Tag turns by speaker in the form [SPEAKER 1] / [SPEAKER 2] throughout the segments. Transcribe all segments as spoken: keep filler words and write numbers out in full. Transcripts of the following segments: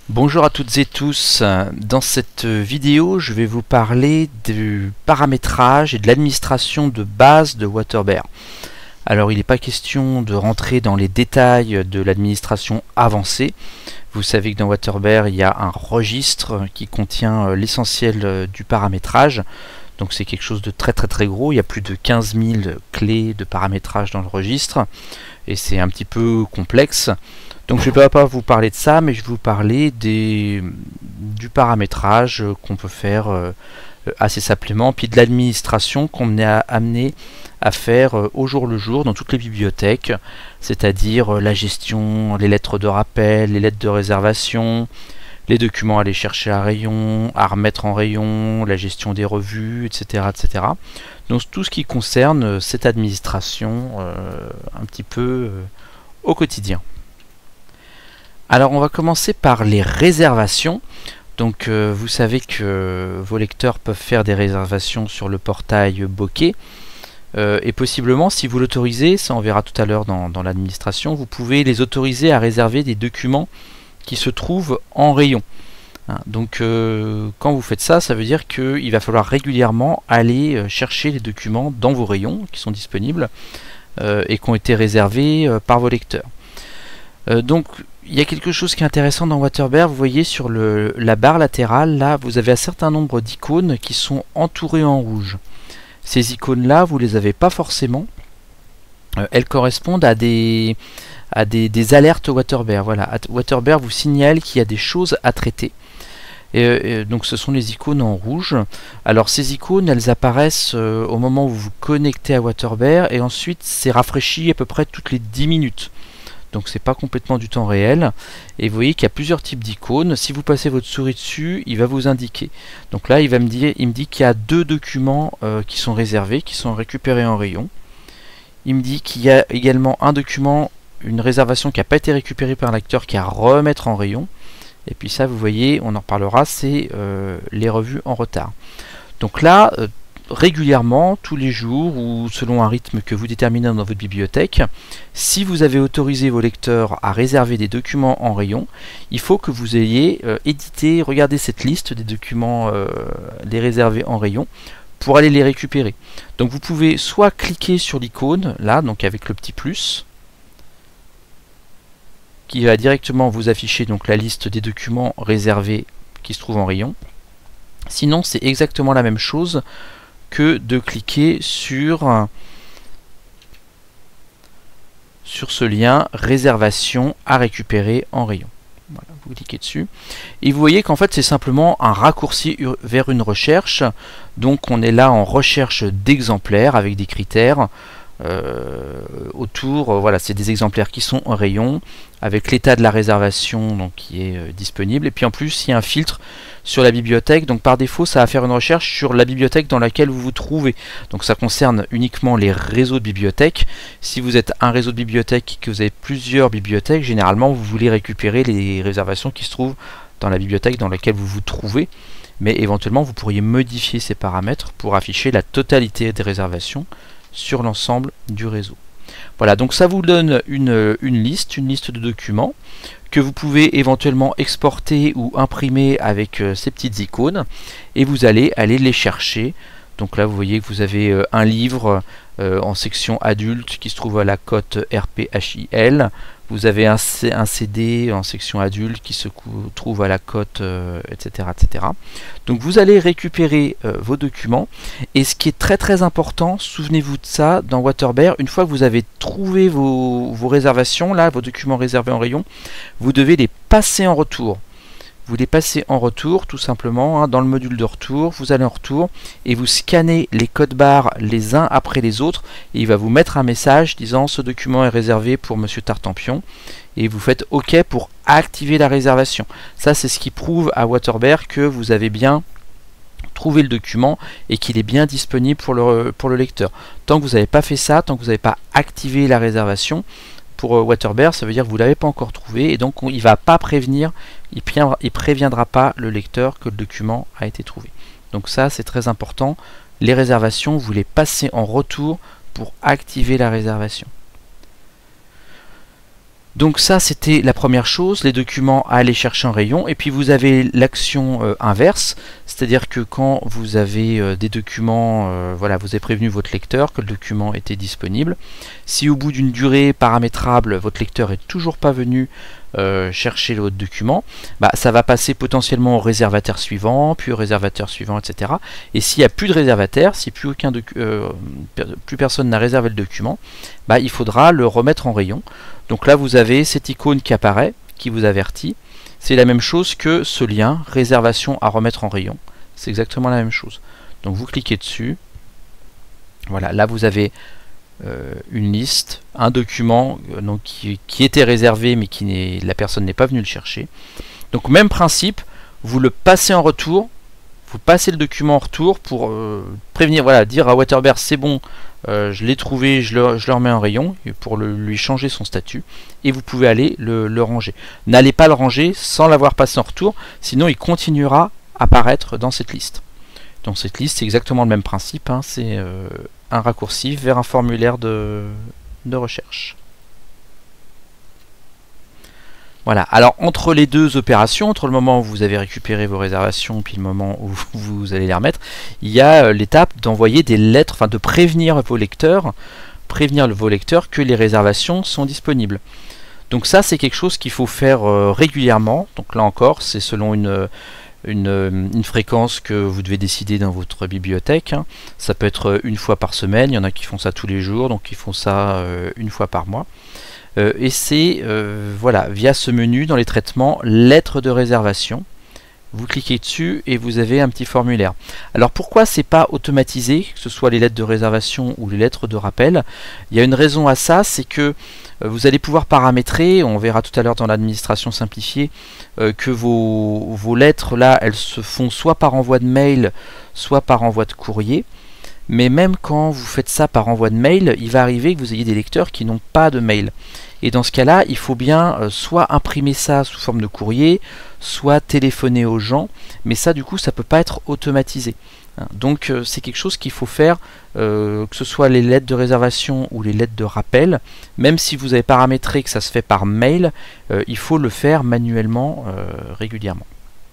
[SPEAKER 1] Bonjour à toutes et tous. Dans cette vidéo, je vais vous parler du paramétrage et de l'administration de base de WaterBear. Alors, il n'est pas question de rentrer dans les détails de l'administration avancée. Vous savez que dans WaterBear, il y a un registre qui contient l'essentiel du paramétrage. Donc c'est quelque chose de très très très gros. Il y a plus de quinze mille clés de paramétrage dans le registre. Et c'est un petit peu complexe. Donc je ne vais pas vous parler de ça, mais je vais vous parler des, du paramétrage qu'on peut faire euh, assez simplement, puis de l'administration qu'on est amené à faire euh, au jour le jour dans toutes les bibliothèques, c'est-à-dire euh, la gestion, les lettres de rappel, les lettres de réservation, les documents à aller chercher à rayon, à remettre en rayon, la gestion des revues, et cetera, et cetera. Donc tout ce qui concerne euh, cette administration euh, un petit peu euh, au quotidien. Alors on va commencer par les réservations. Donc euh, vous savez que vos lecteurs peuvent faire des réservations sur le portail Bokeh. Euh, et possiblement, si vous l'autorisez, ça on verra tout à l'heure dans, dans l'administration, vous pouvez les autoriser à réserver des documents qui se trouvent en rayon. Hein, donc euh, quand vous faites ça, ça veut dire qu'il va falloir régulièrement aller chercher les documents dans vos rayons qui sont disponibles euh, et qui ont été réservés euh, par vos lecteurs. Euh, donc il y a quelque chose qui est intéressant dans WaterBear. Vous voyez sur le, la barre latérale, là, vous avez un certain nombre d'icônes qui sont entourées en rouge. Ces icônes-là, vous ne les avez pas forcément. Euh, elles correspondent à des, à des, des alertes WaterBear. Voilà, WaterBear vous signale qu'il y a des choses à traiter. Et, et, donc ce sont les icônes en rouge. Alors ces icônes, elles apparaissent euh, au moment où vous vous connectez à WaterBear, et ensuite c'est rafraîchi à peu près toutes les dix minutes. Donc c'est pas complètement du temps réel. Et vous voyez qu'il y a plusieurs types d'icônes. Si vous passez votre souris dessus, il va vous indiquer. Donc là, il va me dire, il me dit qu'il y a deux documents euh, qui sont réservés, qui sont récupérés en rayon. Il me dit qu'il y a également un document, une réservation qui n'a pas été récupérée par un lecteur, qui est à remettre en rayon. Et puis ça, vous voyez, on en reparlera, c'est euh, les revues en retard. Donc là, euh, régulièrement, tous les jours ou selon un rythme que vous déterminez dans votre bibliothèque, si vous avez autorisé vos lecteurs à réserver des documents en rayon, il faut que vous ayez euh, édité, regardé cette liste des documents euh, les réservés en rayon pour aller les récupérer. Donc vous pouvez soit cliquer sur l'icône, là, donc avec le petit plus, qui va directement vous afficher donc la liste des documents réservés qui se trouvent en rayon. Sinon, c'est exactement la même chose que de cliquer sur, sur ce lien réservation à récupérer en rayon. Voilà, vous cliquez dessus et vous voyez qu'en fait c'est simplement un raccourci vers une recherche. Donc on est là en recherche d'exemplaires avec des critères euh, autour. Euh, voilà, c'est des exemplaires qui sont en rayon avec l'état de la réservation donc, qui est euh, disponible, et puis en plus il y a un filtre sur la bibliothèque, donc par défaut ça va faire une recherche sur la bibliothèque dans laquelle vous vous trouvez. Donc ça concerne uniquement les réseaux de bibliothèques. Si vous êtes un réseau de bibliothèques et que vous avez plusieurs bibliothèques, généralement vous voulez récupérer les réservations qui se trouvent dans la bibliothèque dans laquelle vous vous trouvez, mais éventuellement vous pourriez modifier ces paramètres pour afficher la totalité des réservations sur l'ensemble du réseau. Voilà, donc ça vous donne une, une liste, une liste de documents que vous pouvez éventuellement exporter ou imprimer avec euh, ces petites icônes, et vous allez aller les chercher. Donc là vous voyez que vous avez euh, un livre euh, en section adulte qui se trouve à la cote R P H I L. Vous avez un, un C D en section adulte qui se trouve à la cote, euh, et cetera, et cetera. Donc vous allez récupérer euh, vos documents. Et ce qui est très très important, souvenez-vous de ça, dans WaterBear, une fois que vous avez trouvé vos, vos réservations, là, vos documents réservés en rayon, vous devez les passer en retour. Vous les passez en retour tout simplement, hein, dans le module de retour, vous allez en retour et vous scannez les codes barres les uns après les autres, et il va vous mettre un message disant ce document est réservé pour Monsieur Tartampion, et vous faites OK pour activer la réservation. Ça c'est ce qui prouve à WaterBear que vous avez bien trouvé le document et qu'il est bien disponible pour le, pour le lecteur. Tant que vous n'avez pas fait ça, tant que vous n'avez pas activé la réservation, pour WaterBear, ça veut dire que vous ne l'avez pas encore trouvé, et donc on, il ne va pas prévenir, il ne préviendra pas le lecteur que le document a été trouvé. Donc ça c'est très important, les réservations, vous les passez en retour pour activer la réservation. Donc ça, c'était la première chose, les documents à aller chercher en rayon. Et puis vous avez l'action euh, inverse, c'est-à-dire que quand vous avez euh, des documents, euh, voilà, vous avez prévenu votre lecteur que le document était disponible. Si au bout d'une durée paramétrable, votre lecteur est toujours pas venu euh, chercher votre document, bah, ça va passer potentiellement au réservataire suivant, puis au réservataire suivant, et cetera. Et s'il n'y a plus de réservataire, si plus aucun euh, plus personne n'a réservé le document, bah, il faudra le remettre en rayon. Donc là, vous avez cette icône qui apparaît, qui vous avertit. C'est la même chose que ce lien, réservation à remettre en rayon. C'est exactement la même chose. Donc vous cliquez dessus. Voilà, là vous avez euh, une liste, un document euh, donc, qui, qui était réservé, mais qui n'est, la personne n'est pas venue le chercher. Donc même principe, vous le passez en retour. Vous passez le document en retour pour euh, prévenir, voilà, dire à WaterBear c'est bon, euh, je l'ai trouvé, je le, je le remets en rayon, pour le, lui changer son statut, et vous pouvez aller le, le ranger. N'allez pas le ranger sans l'avoir passé en retour, sinon il continuera à apparaître dans cette liste. Dans cette liste, c'est exactement le même principe, hein, c'est euh, un raccourci vers un formulaire de, de recherche. Voilà, alors entre les deux opérations, entre le moment où vous avez récupéré vos réservations puis le moment où vous allez les remettre, il y a l'étape d'envoyer des lettres, enfin de prévenir vos lecteurs, prévenir vos lecteurs que les réservations sont disponibles. Donc ça, c'est quelque chose qu'il faut faire euh, régulièrement. Donc là encore, c'est selon une, une, une fréquence que vous devez décider dans votre bibliothèque. Hein. Ça peut être une fois par semaine, il y en a qui font ça tous les jours, donc ils font ça euh, une fois par mois. Euh, et c'est euh, voilà, via ce menu dans les traitements, lettres de réservation. Vous cliquez dessus et vous avez un petit formulaire. Alors pourquoi c'est pas automatisé, que ce soit les lettres de réservation ou les lettres de rappel? Il y a une raison à ça, c'est que euh, vous allez pouvoir paramétrer, on verra tout à l'heure dans l'administration simplifiée, euh, que vos, vos lettres là, elles se font soit par envoi de mail, soit par envoi de courrier. Mais même quand vous faites ça par envoi de mail, il va arriver que vous ayez des lecteurs qui n'ont pas de mail. Et dans ce cas-là, il faut bien euh, soit imprimer ça sous forme de courrier, soit téléphoner aux gens. Mais ça, du coup, ça ne peut pas être automatisé. Hein. Donc, euh, c'est quelque chose qu'il faut faire, euh, que ce soit les lettres de réservation ou les lettres de rappel. Même si vous avez paramétré que ça se fait par mail, euh, il faut le faire manuellement euh, régulièrement.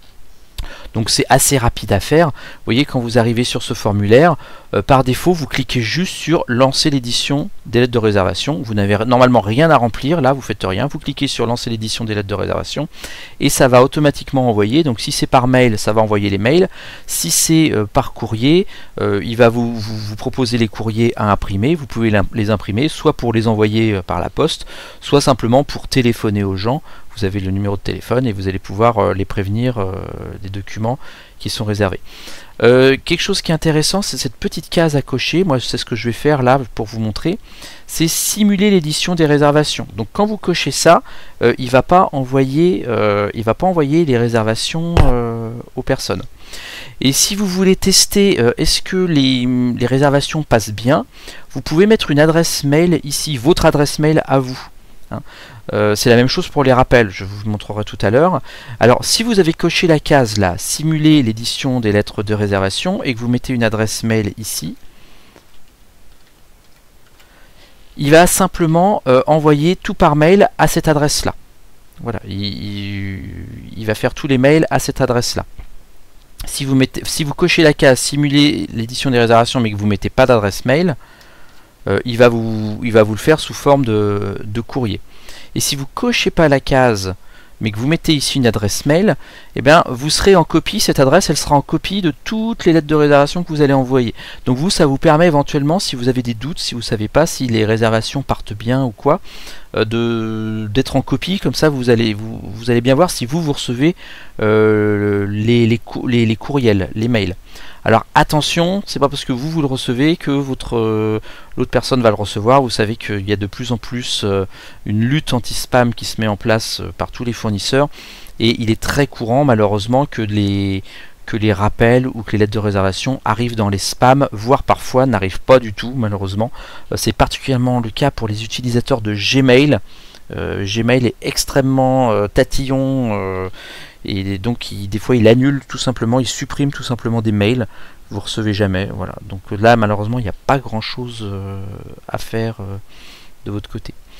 [SPEAKER 1] Donc c'est assez rapide à faire. Vous voyez, quand vous arrivez sur ce formulaire, euh, par défaut, vous cliquez juste sur lancer l'édition des lettres de réservation. Vous n'avez normalement rien à remplir, là vous faites rien. Vous cliquez sur lancer l'édition des lettres de réservation et ça va automatiquement envoyer. Donc si c'est par mail, ça va envoyer les mails. Si c'est euh, par courrier, euh, il va vous, vous, vous proposer les courriers à imprimer. Vous pouvez les imprimer soit pour les envoyer euh, par la poste, soit simplement pour téléphoner aux gens. Vous avez le numéro de téléphone et vous allez pouvoir euh, les prévenir euh, des documents qui sont réservés. Euh, quelque chose qui est intéressant, c'est cette petite case à cocher. Moi, c'est ce que je vais faire là pour vous montrer. C'est simuler l'édition des réservations. Donc, quand vous cochez ça, euh, il ne va pas envoyer, euh, il va pas envoyer les réservations euh, aux personnes. Et si vous voulez tester euh, est-ce que les, les réservations passent bien, vous pouvez mettre une adresse mail ici, votre adresse mail à vous. Hein. Euh, c'est la même chose pour les rappels, je vous montrerai tout à l'heure. Alors si vous avez coché la case là, simuler l'édition des lettres de réservation, et que vous mettez une adresse mail ici, il va simplement euh, envoyer tout par mail à cette adresse là. Voilà, il, il, il va faire tous les mails à cette adresse là. Si vous, mettez, si vous cochez la case simuler l'édition des réservations mais que vous ne mettez pas d'adresse mail, euh, il, va vous, il va vous le faire sous forme de, de courrier. Et si vous cochez pas la case, mais que vous mettez ici une adresse mail, eh bien vous serez en copie, cette adresse elle sera en copie de toutes les lettres de réservation que vous allez envoyer. Donc vous, ça vous permet éventuellement, si vous avez des doutes, si vous ne savez pas si les réservations partent bien ou quoi, euh, de d'être en copie, comme ça vous allez, vous, vous allez bien voir si vous, vous recevez euh, les, les, les, les courriels, les mails. Alors attention, c'est pas parce que vous vous le recevez que votre euh, l'autre personne va le recevoir. Vous savez qu'il y a de plus en plus euh, une lutte anti-spam qui se met en place euh, par tous les fournisseurs, et il est très courant malheureusement que les que les rappels ou que les lettres de réservation arrivent dans les spams, voire parfois n'arrivent pas du tout malheureusement. Euh, c'est particulièrement le cas pour les utilisateurs de Gmail. Euh, Gmail est extrêmement euh, tatillon. Euh, Et donc il, des fois il annule tout simplement, il supprime tout simplement des mails, vous recevez jamais, voilà. Donc là malheureusement il n'y a pas grand chose euh, à faire euh, de votre côté.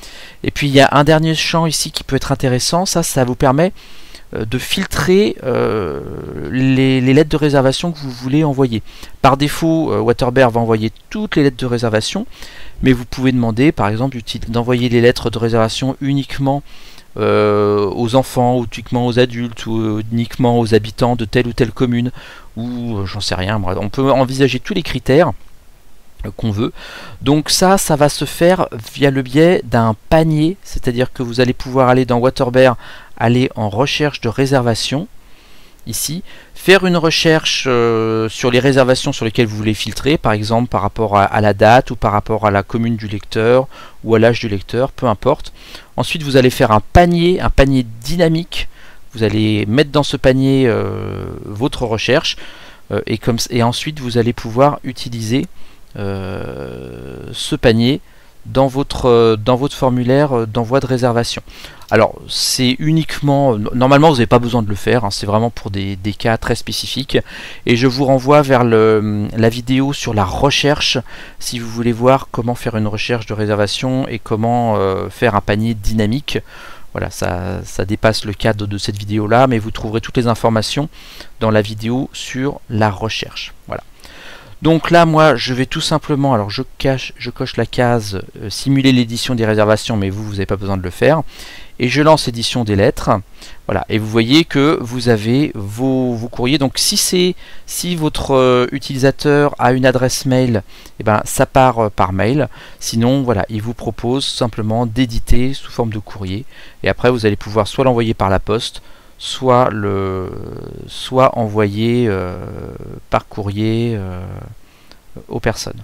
[SPEAKER 1] Et puis il y a un dernier champ ici qui peut être intéressant, ça, ça vous permet de filtrer euh, les, les lettres de réservation que vous voulez envoyer. Par défaut, euh, WaterBear va envoyer toutes les lettres de réservation, mais vous pouvez demander par exemple d'envoyer les lettres de réservation uniquement euh, aux enfants, ou uniquement aux adultes, ou euh, uniquement aux habitants de telle ou telle commune, ou euh, j'en sais rien. On peut envisager tous les critères qu'on veut. Donc ça, ça va se faire via le biais d'un panier, c'est-à-dire que vous allez pouvoir aller dans WaterBear, aller en recherche de réservation, ici, faire une recherche euh, sur les réservations sur lesquelles vous voulez filtrer, par exemple par rapport à, à la date, ou par rapport à la commune du lecteur, ou à l'âge du lecteur, peu importe. Ensuite, vous allez faire un panier, un panier dynamique, vous allez mettre dans ce panier euh, votre recherche, euh, et, comme, et ensuite vous allez pouvoir utiliser Euh, ce panier dans votre, euh, dans votre formulaire d'envoi de réservation. Alors c'est uniquement, normalement vous n'avez pas besoin de le faire, hein, c'est vraiment pour des, des cas très spécifiques, et je vous renvoie vers le, la vidéo sur la recherche si vous voulez voir comment faire une recherche de réservation et comment euh, faire un panier dynamique. Voilà, ça, ça dépasse le cadre de cette vidéo là, mais vous trouverez toutes les informations dans la vidéo sur la recherche. Voilà. Donc là, moi, je vais tout simplement, alors je, cache, je coche la case euh, simuler l'édition des réservations, mais vous, vous n'avez pas besoin de le faire. Et je lance édition des lettres. Voilà, et vous voyez que vous avez vos, vos courriers. Donc si c'est si votre euh, utilisateur a une adresse mail, eh ben, ça part euh, par mail. Sinon, voilà, il vous propose simplement d'éditer sous forme de courrier. Et après, vous allez pouvoir soit l'envoyer par la poste, soit le soit envoyé euh, par courrier euh, aux personnes.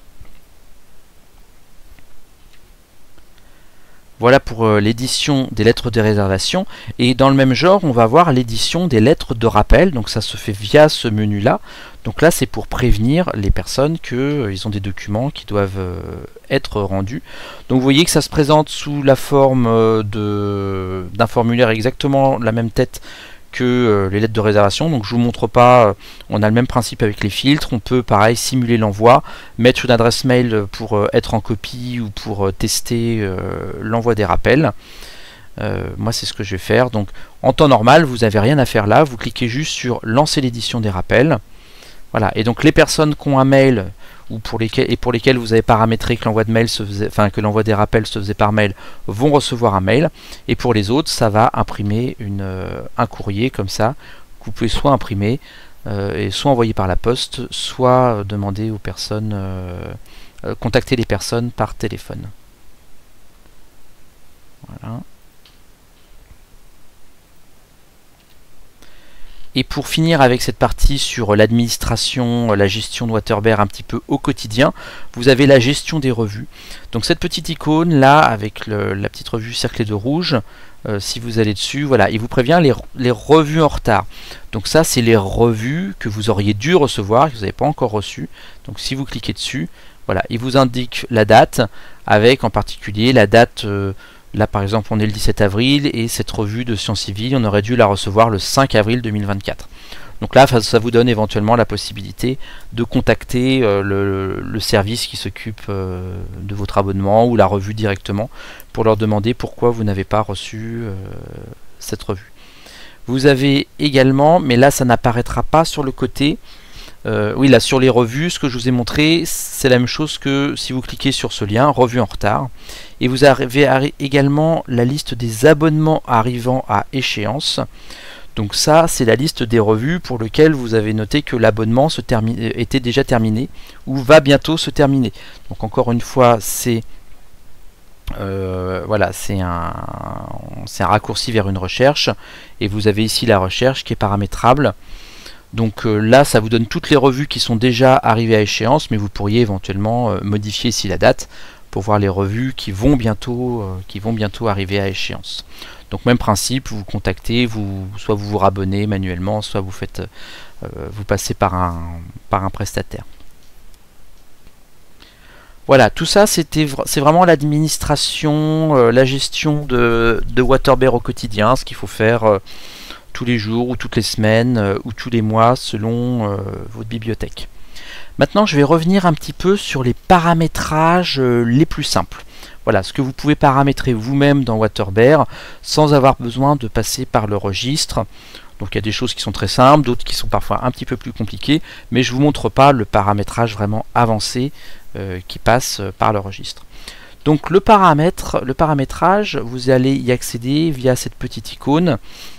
[SPEAKER 1] Voilà pour euh, l'édition des lettres de réservation, et dans le même genre on va voir l'édition des lettres de rappel. Donc ça se fait via ce menu là. Donc là c'est pour prévenir les personnes qu'ils euh, ont des documents qui doivent euh, être rendus. Donc vous voyez que ça se présente sous la forme euh, de d'un formulaire exactement la même tête que euh, les lettres de réservation. Donc je vous montre pas, euh, on a le même principe avec les filtres. On peut pareil simuler l'envoi, mettre une adresse mail pour euh, être en copie ou pour euh, tester euh, l'envoi des rappels. Euh, moi c'est ce que je vais faire. Donc en temps normal vous n'avez rien à faire là, vous cliquez juste sur lancer l'édition des rappels. Voilà, et donc les personnes qui ont un mail ou pour lesquels, et pour lesquels vous avez paramétré que l'envoi de mail se faisait, enfin que l'envoi des rappels se faisait par mail, vont recevoir un mail, et pour les autres ça va imprimer une, euh, un courrier comme ça que vous pouvez soit imprimer euh, et soit envoyer par la poste, soit demander aux personnes, euh, euh, contacter les personnes par téléphone. Voilà. Et pour finir avec cette partie sur l'administration, la gestion de WaterBear un petit peu au quotidien, vous avez la gestion des revues. Donc cette petite icône là, avec le, la petite revue cerclée de rouge, euh, si vous allez dessus, voilà, il vous prévient les, les revues en retard. Donc ça, c'est les revues que vous auriez dû recevoir, que vous n'avez pas encore reçues. Donc si vous cliquez dessus, voilà, il vous indique la date, avec en particulier la date... Euh, Là par exemple on est le dix-sept avril, et cette revue de Sciences Civiles on aurait dû la recevoir le cinq avril deux mille vingt-quatre. Donc là ça vous donne éventuellement la possibilité de contacter euh, le, le service qui s'occupe euh, de votre abonnement, ou la revue directement, pour leur demander pourquoi vous n'avez pas reçu euh, cette revue. Vous avez également, mais là ça n'apparaîtra pas sur le côté, Euh, oui, là sur les revues, ce que je vous ai montré, c'est la même chose que si vous cliquez sur ce lien, revue en retard. Et vous avez également la liste des abonnements arrivant à échéance. Donc ça, c'est la liste des revues pour lesquelles vous avez noté que l'abonnement se était déjà terminé ou va bientôt se terminer. Donc encore une fois, c'est euh, voilà, c'est un, c'est un raccourci vers une recherche. Et vous avez ici la recherche qui est paramétrable. Donc euh, là, ça vous donne toutes les revues qui sont déjà arrivées à échéance, mais vous pourriez éventuellement euh, modifier ici la date pour voir les revues qui vont bientôt, euh, qui vont bientôt arriver à échéance. Donc même principe, vous contactez, vous, soit vous vous rabonnez manuellement, soit vous faites, euh, vous passez par un, par un prestataire. Voilà, tout ça c'était c'est vraiment l'administration, euh, la gestion de, de WaterBear au quotidien, ce qu'il faut faire euh, tous les jours ou toutes les semaines euh, ou tous les mois selon euh, votre bibliothèque. Maintenant je vais revenir un petit peu sur les paramétrages euh, les plus simples. voilà ce que vous pouvez paramétrer vous-même dans WaterBear sans avoir besoin de passer par le registre. Donc il y a des choses qui sont très simples, d'autres qui sont parfois un petit peu plus compliquées, mais je ne vous montre pas le paramétrage vraiment avancé euh, qui passe par le registre. Donc le paramètre, le paramétrage, vous allez y accéder via cette petite icône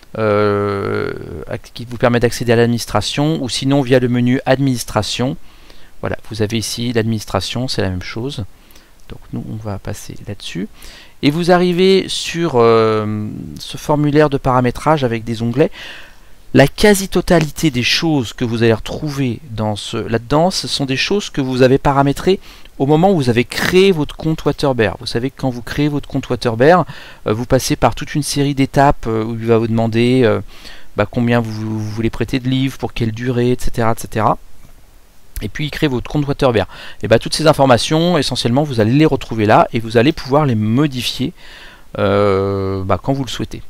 [SPEAKER 1] euh, qui vous permet d'accéder à l'administration, ou sinon via le menu administration. Voilà, vous avez ici l'administration, c'est la même chose. Donc nous on va passer là-dessus. Et vous arrivez sur euh, ce formulaire de paramétrage avec des onglets. La quasi-totalité des choses que vous allez retrouver dans ce, là-dedans, ce sont des choses que vous avez paramétrées au moment où vous avez créé votre compte WaterBear. Vous savez que quand vous créez votre compte WaterBear, euh, vous passez par toute une série d'étapes euh, où il va vous demander euh, bah, combien vous, vous voulez prêter de livres, pour quelle durée, et cetera, et cetera. Et puis créer votre compte WaterBear. Et bah, toutes ces informations, essentiellement, vous allez les retrouver là et vous allez pouvoir les modifier euh, bah, quand vous le souhaitez.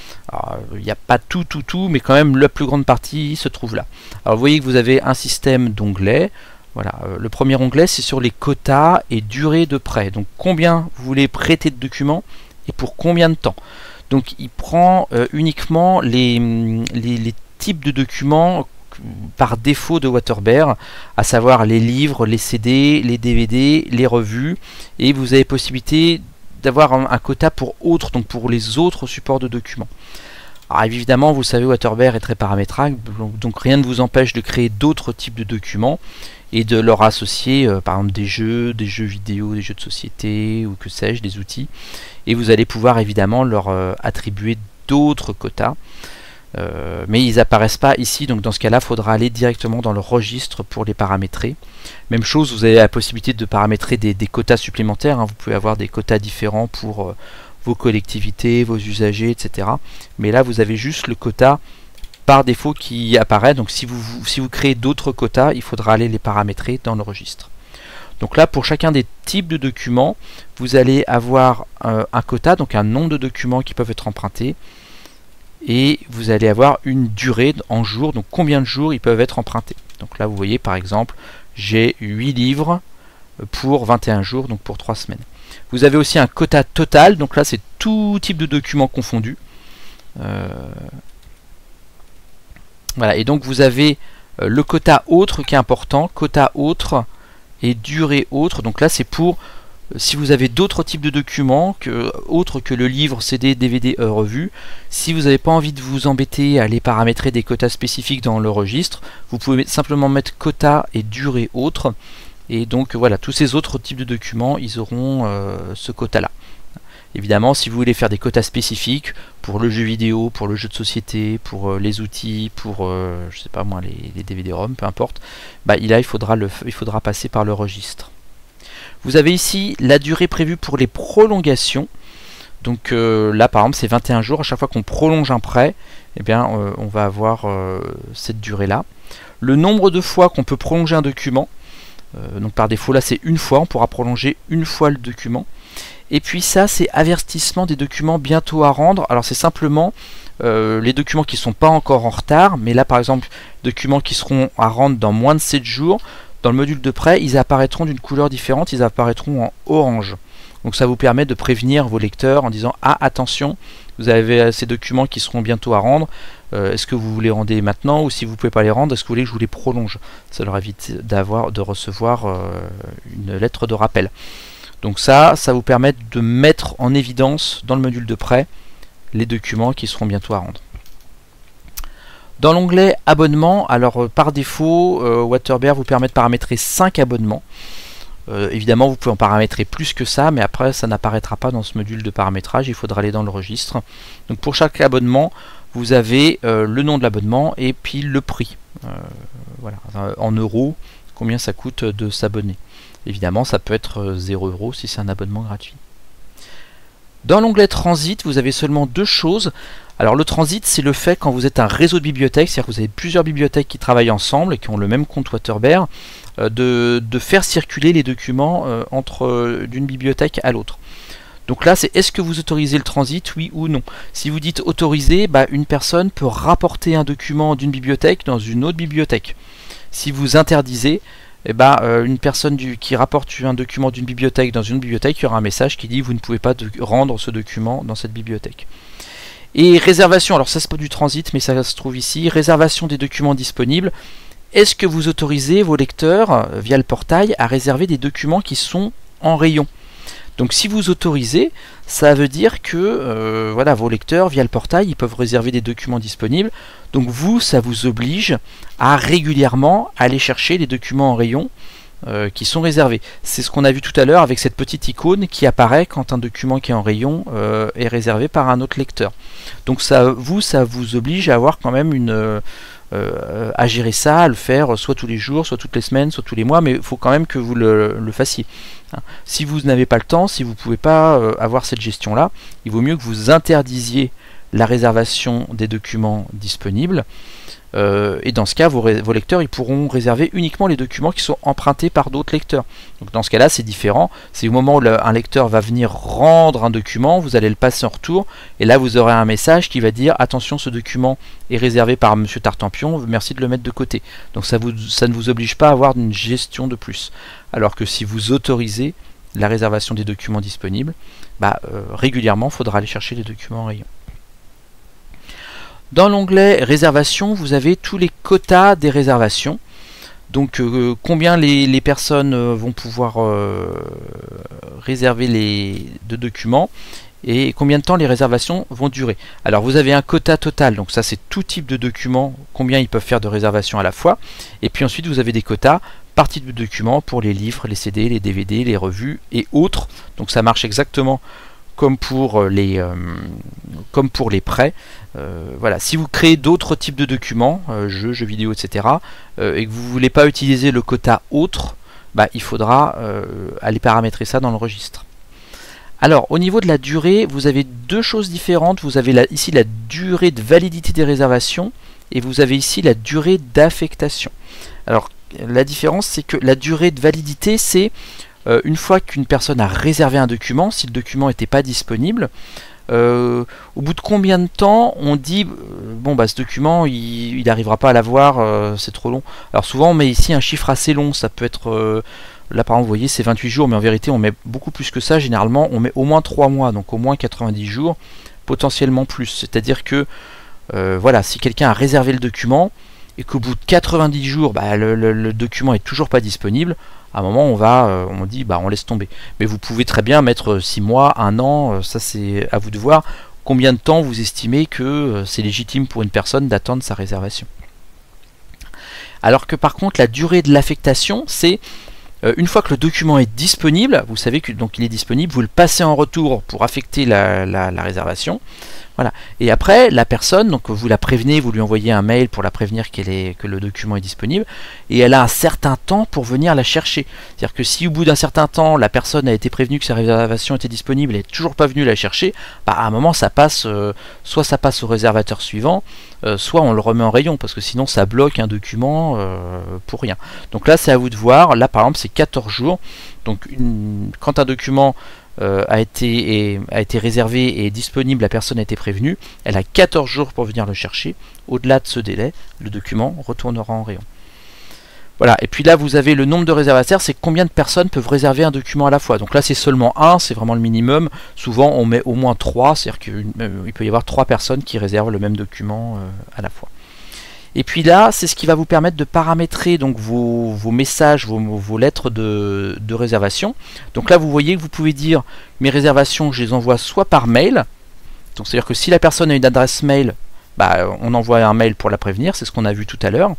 [SPEAKER 1] Il n'y a pas tout, tout, tout, mais quand même la plus grande partie se trouve là. Alors vous voyez que vous avez un système d'onglets. Voilà, euh, le premier onglet c'est sur les quotas et durée de prêt. Donc combien vous voulez prêter de documents et pour combien de temps. Donc il prend euh, uniquement les, les, les types de documents par défaut de WaterBear, à savoir les livres, les C D, les D V D, les revues, et vous avez possibilité d'avoir un, un quota pour autres, donc pour les autres supports de documents. Alors évidemment, vous savez, WaterBear est très paramétrable, donc rien ne vous empêche de créer d'autres types de documents et de leur associer, euh, par exemple, des jeux, des jeux vidéo, des jeux de société, ou que sais-je, des outils. Et vous allez pouvoir évidemment leur euh, attribuer d'autres quotas. Euh, mais ils apparaissent pas ici, donc dans ce cas là il faudra aller directement dans le registre pour les paramétrer. Même chose, vous avez la possibilité de paramétrer des, des quotas supplémentaires, hein. Vous pouvez avoir des quotas différents pour euh, vos collectivités, vos usagers, et cetera. Mais là vous avez juste le quota par défaut qui apparaît, donc si vous, si vous créez d'autres quotas, il faudra aller les paramétrer dans le registre. Donc là, pour chacun des types de documents, vous allez avoir euh, un quota, donc un nombre de documents qui peuvent être empruntés, et vous allez avoir une durée en jours, donc combien de jours ils peuvent être empruntés. Donc là vous voyez par exemple j'ai huit livres pour vingt et un jours, donc pour trois semaines. Vous avez aussi un quota total, donc là c'est tout type de documents confondus. Euh, voilà, et donc vous avez euh, le quota autre qui est important, quota autre et durée autre, donc là c'est pour si vous avez d'autres types de documents que, autres que le livre, C D, D V D, euh, revue. Si vous n'avez pas envie de vous embêter à aller paramétrer des quotas spécifiques dans le registre, vous pouvez simplement mettre quota et durée autre, et donc voilà, tous ces autres types de documents ils auront euh, ce quota là. Évidemment, si vous voulez faire des quotas spécifiques pour le jeu vidéo, pour le jeu de société, pour euh, les outils, pour euh, je sais pas moi, les, les D V D ROM, peu importe, bah là il faudra, le, il faudra passer par le registre. Vous avez ici la durée prévue pour les prolongations. Donc euh, là par exemple c'est vingt et un jours. À chaque fois qu'on prolonge un prêt, eh bien, euh, on va avoir euh, cette durée là. Le nombre de fois qu'on peut prolonger un document. Euh, donc par défaut là c'est une fois. On pourra prolonger une fois le document. Et puis ça c'est avertissement des documents bientôt à rendre. Alors c'est simplement euh, les documents qui ne sont pas encore en retard. Mais là par exemple documents qui seront à rendre dans moins de sept jours. Dans le module de prêt, ils apparaîtront d'une couleur différente, ils apparaîtront en orange. Donc ça vous permet de prévenir vos lecteurs en disant « Ah, attention, vous avez ces documents qui seront bientôt à rendre, euh, est-ce que vous vous les rendez maintenant ou si vous ne pouvez pas les rendre, est-ce que vous voulez que je vous les prolonge ?» Ça leur évite d'avoir, de recevoir euh, une lettre de rappel. Donc ça, ça vous permet de mettre en évidence dans le module de prêt les documents qui seront bientôt à rendre. Dans l'onglet abonnement, alors euh, par défaut, euh, WaterBear vous permet de paramétrer cinq abonnements. Euh, évidemment, vous pouvez en paramétrer plus que ça, mais après, ça n'apparaîtra pas dans ce module de paramétrage. Il faudra aller dans le registre. Donc pour chaque abonnement, vous avez euh, le nom de l'abonnement et puis le prix. Euh, voilà, en euros, combien ça coûte de s'abonner. Évidemment, ça peut être zéro euros si c'est un abonnement gratuit. Dans l'onglet transit, vous avez seulement deux choses. Alors le transit, c'est le fait quand vous êtes un réseau de bibliothèques, c'est-à-dire que vous avez plusieurs bibliothèques qui travaillent ensemble et qui ont le même compte WaterBear, euh, de, de faire circuler les documents euh, entre euh, d'une bibliothèque à l'autre. Donc là, c'est est-ce que vous autorisez le transit, oui ou non. Si vous dites autoriser, bah, une personne peut rapporter un document d'une bibliothèque dans une autre bibliothèque. Si vous interdisez, eh ben, euh, une personne du, qui rapporte un document d'une bibliothèque dans une autre bibliothèque, il y aura un message qui dit vous ne pouvez pas rendre ce document dans cette bibliothèque. Et réservation, alors ça c'est pas du transit mais ça se trouve ici, réservation des documents disponibles. Est-ce que vous autorisez vos lecteurs via le portail à réserver des documents qui sont en rayon? Donc si vous autorisez, ça veut dire que euh, voilà, vos lecteurs via le portail ils peuvent réserver des documents disponibles. Donc vous, ça vous oblige à régulièrement aller chercher les documents en rayon euh, qui sont réservés. C'est ce qu'on a vu tout à l'heure avec cette petite icône qui apparaît quand un document qui est en rayon euh, est réservé par un autre lecteur. Donc ça, vous, ça vous oblige à avoir quand même une... Euh, Euh, à gérer ça, à le faire soit tous les jours, soit toutes les semaines, soit tous les mois, mais il faut quand même que vous le, le fassiez. Hein. Si vous n'avez pas le temps, si vous ne pouvez pas euh, avoir cette gestion-là, il vaut mieux que vous interdisiez la réservation des documents disponibles. Euh, et dans ce cas, vos, vos lecteurs ils pourront réserver uniquement les documents qui sont empruntés par d'autres lecteurs. Donc dans ce cas-là, c'est différent. C'est au moment où le, un lecteur va venir rendre un document, vous allez le passer en retour, et là vous aurez un message qui va dire attention, ce document est réservé par Monsieur Tartampion, merci de le mettre de côté. Donc ça, vous, ça ne vous oblige pas à avoir une gestion de plus. Alors que si vous autorisez la réservation des documents disponibles, bah, euh, régulièrement, il faudra aller chercher les documents en rayon. Dans l'onglet réservation, vous avez tous les quotas des réservations. Donc euh, combien les, les personnes euh, vont pouvoir euh, réserver les deux documents et combien de temps les réservations vont durer. Alors vous avez un quota total, donc ça c'est tout type de documents, combien ils peuvent faire de réservations à la fois. Et puis ensuite vous avez des quotas par type de documents pour les livres, les C D, les D V D, les revues et autres. Donc ça marche exactement comme pour les, euh, comme pour les prêts. Euh, voilà. Si vous créez d'autres types de documents, euh, jeux, jeux vidéo, et cetera, euh, et que vous ne voulez pas utiliser le quota autre, bah, il faudra euh, aller paramétrer ça dans le registre. Alors, au niveau de la durée, vous avez deux choses différentes. Vous avez la, ici la durée de validité des réservations, et vous avez ici la durée d'affectation. Alors, la différence, c'est que la durée de validité, c'est Euh, une fois qu'une personne a réservé un document, si le document n'était pas disponible, euh, au bout de combien de temps on dit euh, bon bah ce document il n'arrivera pas à l'avoir, euh, c'est trop long. Alors souvent on met ici un chiffre assez long, ça peut être euh, là par exemple vous voyez c'est vingt-huit jours, mais en vérité on met beaucoup plus que ça. Généralement on met au moins trois mois, donc au moins quatre-vingt-dix jours, potentiellement plus. C'est à dire que euh, voilà, si quelqu'un a réservé le document et qu'au bout de quatre-vingt-dix jours bah, le, le, le document est toujours pas disponible, à un moment on va, euh, on dit bah on laisse tomber. Mais vous pouvez très bien mettre six mois, un an, euh, ça c'est à vous de voir combien de temps vous estimez que euh, c'est légitime pour une personne d'attendre sa réservation. Alors que par contre la durée de l'affectation, c'est euh, une fois que le document est disponible, vous savez que donc il est disponible, vous le passez en retour pour affecter la, la, la réservation. Voilà. Et après, la personne, donc vous la prévenez, vous lui envoyez un mail pour la prévenir qu'elle est, que le document est disponible, et elle a un certain temps pour venir la chercher. C'est-à-dire que si au bout d'un certain temps, la personne a été prévenue que sa réservation était disponible et n'est toujours pas venue la chercher, bah à un moment ça passe, euh, soit ça passe au réservateur suivant, euh, soit on le remet en rayon, parce que sinon ça bloque un document euh, pour rien. Donc là c'est à vous de voir, là par exemple c'est quatorze jours, donc une, quand un document Euh, a, été, et, a été réservé et disponible, la personne a été prévenue, elle a quatorze jours pour venir le chercher. Au-delà de ce délai, le document retournera en rayon. Voilà, et puis là vous avez le nombre de réservataires, c'est combien de personnes peuvent réserver un document à la fois. Donc là c'est seulement un, c'est vraiment le minimum. Souvent on met au moins trois, c'est-à-dire qu'il peut y avoir trois personnes qui réservent le même document euh, à la fois. Et puis là, c'est ce qui va vous permettre de paramétrer donc vos, vos messages, vos, vos lettres de, de réservation. Donc là, vous voyez que vous pouvez dire mes réservations, je les envoie soit par mail. Donc c'est-à-dire que si la personne a une adresse mail, bah, on envoie un mail pour la prévenir, c'est ce qu'on a vu tout à l'heure.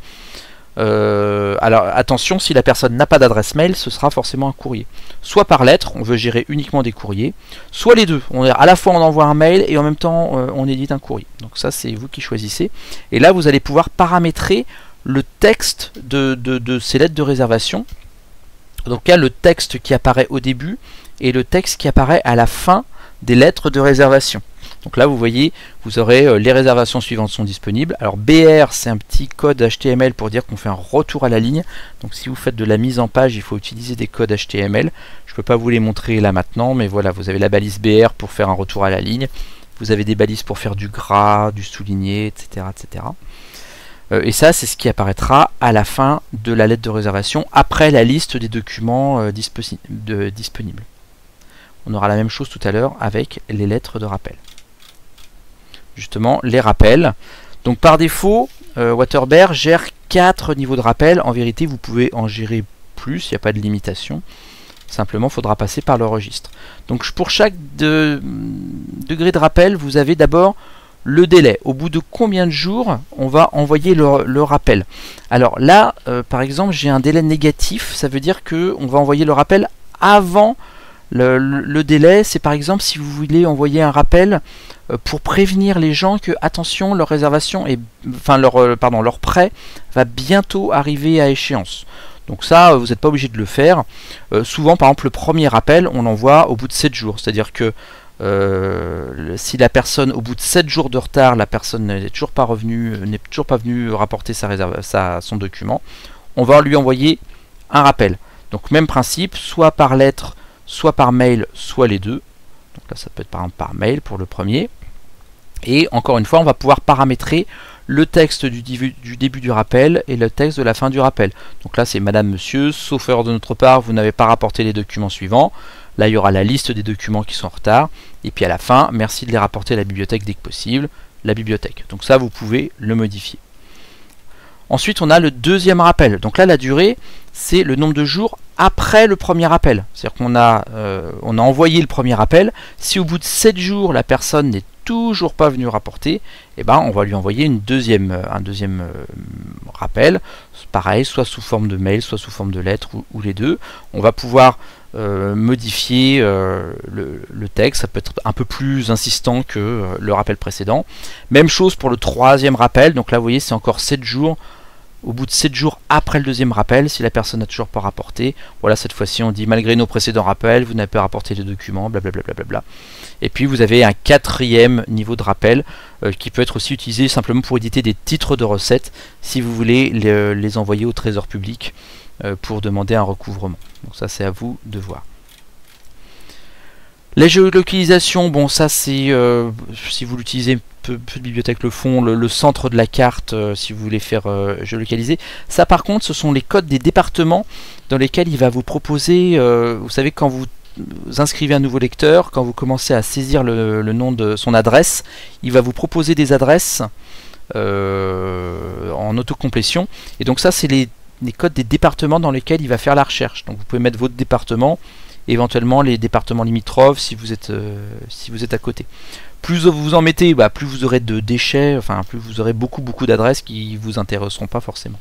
[SPEAKER 1] Euh, alors attention, si la personne n'a pas d'adresse mail, ce sera forcément un courrier. Soit par lettre, on veut gérer uniquement des courriers, soit les deux. On, à la fois on envoie un mail et en même temps euh, on édite un courrier. Donc ça c'est vous qui choisissez. Et là vous allez pouvoir paramétrer le texte de, de, de ces lettres de réservation. Donc il y a le texte qui apparaît au début et le texte qui apparaît à la fin des lettres de réservation. Donc là vous voyez, vous aurez euh, les réservations suivantes sont disponibles. Alors B R c'est un petit code H T M L pour dire qu'on fait un retour à la ligne. Donc si vous faites de la mise en page, il faut utiliser des codes H T M L. Je ne peux pas vous les montrer là maintenant, mais voilà, vous avez la balise B R pour faire un retour à la ligne. Vous avez des balises pour faire du gras, du souligné, et cetera et cetera. Euh, et ça, c'est ce qui apparaîtra à la fin de la lettre de réservation, après la liste des documents euh, dispo de, disponibles. On aura la même chose tout à l'heure avec les lettres de rappel. Justement, les rappels. Donc par défaut, euh, WaterBear gère quatre niveaux de rappel. En vérité, vous pouvez en gérer plus, il n'y a pas de limitation. Simplement, il faudra passer par le registre. Donc pour chaque de, degré de rappel, vous avez d'abord le délai. Au bout de combien de jours on va envoyer le, le rappel? Alors là, euh, par exemple, j'ai un délai négatif. Ça veut dire que on va envoyer le rappel avant le, le, le délai. C'est par exemple si vous voulez envoyer un rappel euh, pour prévenir les gens que, attention, leur réservation, est, enfin leur, euh, pardon, leur prêt va bientôt arriver à échéance. Donc ça, vous n'êtes pas obligé de le faire. Euh, souvent, par exemple, le premier rappel, on l'envoie au bout de sept jours. C'est-à-dire que euh, si la personne, au bout de sept jours de retard, la personne n'est toujours pas revenue, n'est toujours pas venue rapporter sa réserve, sa, son document, on va lui envoyer un rappel. Donc même principe, soit par lettre, soit par mail, soit les deux. Donc là, ça peut être par exemple par mail pour le premier. Et encore une fois, on va pouvoir paramétrer le texte du, du début du rappel et le texte de la fin du rappel. Donc là, c'est Madame, Monsieur, sauf erreur de notre part, vous n'avez pas rapporté les documents suivants. Là, il y aura la liste des documents qui sont en retard. Et puis à la fin, merci de les rapporter à la bibliothèque dès que possible. La bibliothèque. Donc ça, vous pouvez le modifier. Ensuite, on a le deuxième rappel. Donc là, la durée, c'est le nombre de jours après le premier rappel. C'est-à-dire qu'on a, euh, on a envoyé le premier rappel. Si au bout de sept jours, la personne n'est toujours pas venue rapporter, eh ben, on va lui envoyer une deuxième, un deuxième euh, rappel. Pareil, soit sous forme de mail, soit sous forme de lettre, ou, ou les deux. On va pouvoir euh, modifier euh, le, le texte. Ça peut être un peu plus insistant que euh, le rappel précédent. Même chose pour le troisième rappel. Donc là, vous voyez, c'est encore sept jours. Au bout de sept jours après le deuxième rappel, si la personne n'a toujours pas rapporté, voilà, cette fois-ci on dit malgré nos précédents rappels, vous n'avez pas rapporté les documents, blablabla. Bla bla bla. Et puis vous avez un quatrième niveau de rappel euh, qui peut être aussi utilisé simplement pour éditer des titres de recettes si vous voulez les, les envoyer au trésor public euh, pour demander un recouvrement. Donc ça, c'est à vous de voir. La géolocalisation, bon ça c'est, euh, si vous l'utilisez, peu, peu de bibliothèques le font, le, le centre de la carte, euh, si vous voulez faire euh, géolocaliser. Ça par contre, ce sont les codes des départements dans lesquels il va vous proposer, euh, vous savez, quand vous inscrivez un nouveau lecteur, quand vous commencez à saisir le, le nom de son adresse, il va vous proposer des adresses euh, en autocomplétion. Et donc ça, c'est les, les codes des départements dans lesquels il va faire la recherche. Donc vous pouvez mettre votre département, éventuellement les départements limitrophes si vous êtes, euh, si vous êtes à côté. Plus vous en mettez, bah, plus vous aurez de déchets, enfin plus vous aurez beaucoup beaucoup d'adresses qui vous intéresseront pas forcément.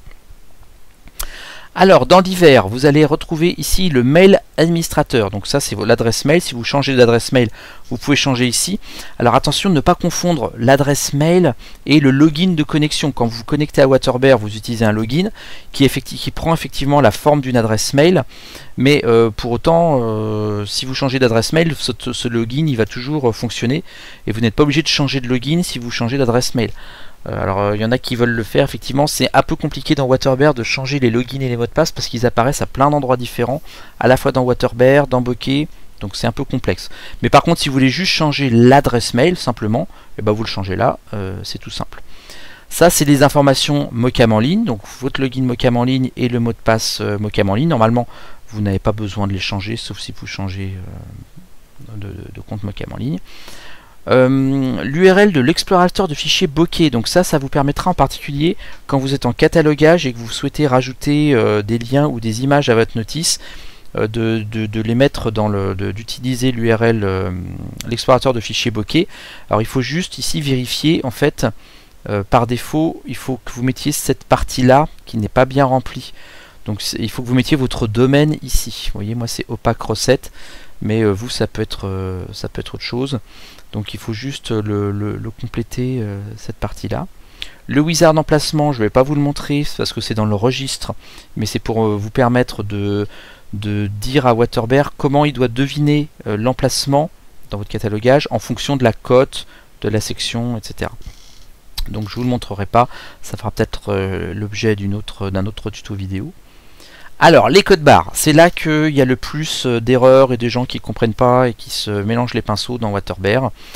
[SPEAKER 1] Alors dans divers, vous allez retrouver ici le mail administrateur. Donc ça c'est l'adresse mail. Si vous changez d'adresse mail, vous pouvez changer ici. Alors attention de ne pas confondre l'adresse mail et le login de connexion. Quand vous vous connectez à WaterBear, vous utilisez un login qui, qui prend effectivement la forme d'une adresse mail. Mais euh, pour autant, euh, si vous changez d'adresse mail, ce, ce login il va toujours fonctionner. Et vous n'êtes pas obligé de changer de login si vous changez d'adresse mail. Alors il euh, y en a qui veulent le faire, effectivement c'est un peu compliqué dans WaterBear de changer les logins et les mots de passe parce qu'ils apparaissent à plein d'endroits différents, à la fois dans WaterBear, dans Bokeh, donc c'est un peu complexe. Mais par contre si vous voulez juste changer l'adresse mail simplement, et ben vous le changez là, euh, c'est tout simple. Ça c'est les informations Mocam en ligne, donc votre login Mocam en ligne et le mot de passe euh, Mocam en ligne. Normalement vous n'avez pas besoin de les changer sauf si vous changez euh, de, de, de compte Mocam en ligne. Euh, l'U R L de l'explorateur de fichiers Bokeh, donc ça, ça vous permettra en particulier quand vous êtes en catalogage et que vous souhaitez rajouter euh, des liens ou des images à votre notice, euh, de, de, de les mettre dans le, d'utiliser l'U R L, euh, l'explorateur de fichiers Bokeh. Alors il faut juste ici vérifier, en fait, euh, par défaut, il faut que vous mettiez cette partie-là qui n'est pas bien remplie. Donc il faut que vous mettiez votre domaine ici. Vous voyez, moi c'est opaque recette, mais euh, vous ça peut être euh, ça peut être autre chose. Donc il faut juste le, le, le compléter, euh, cette partie-là. Le wizard d'emplacement, je ne vais pas vous le montrer parce que c'est dans le registre, mais c'est pour euh, vous permettre de, de dire à WaterBear comment il doit deviner euh, l'emplacement dans votre catalogage en fonction de la cote, de la section, et cetera. Donc je ne vous le montrerai pas, ça fera peut-être euh, l'objet d'une autre, d'un autre tuto vidéo. Alors, les codes barres, c'est là qu'il y a le plus d'erreurs et des gens qui ne comprennent pas et qui se mélangent les pinceaux dans WaterBear.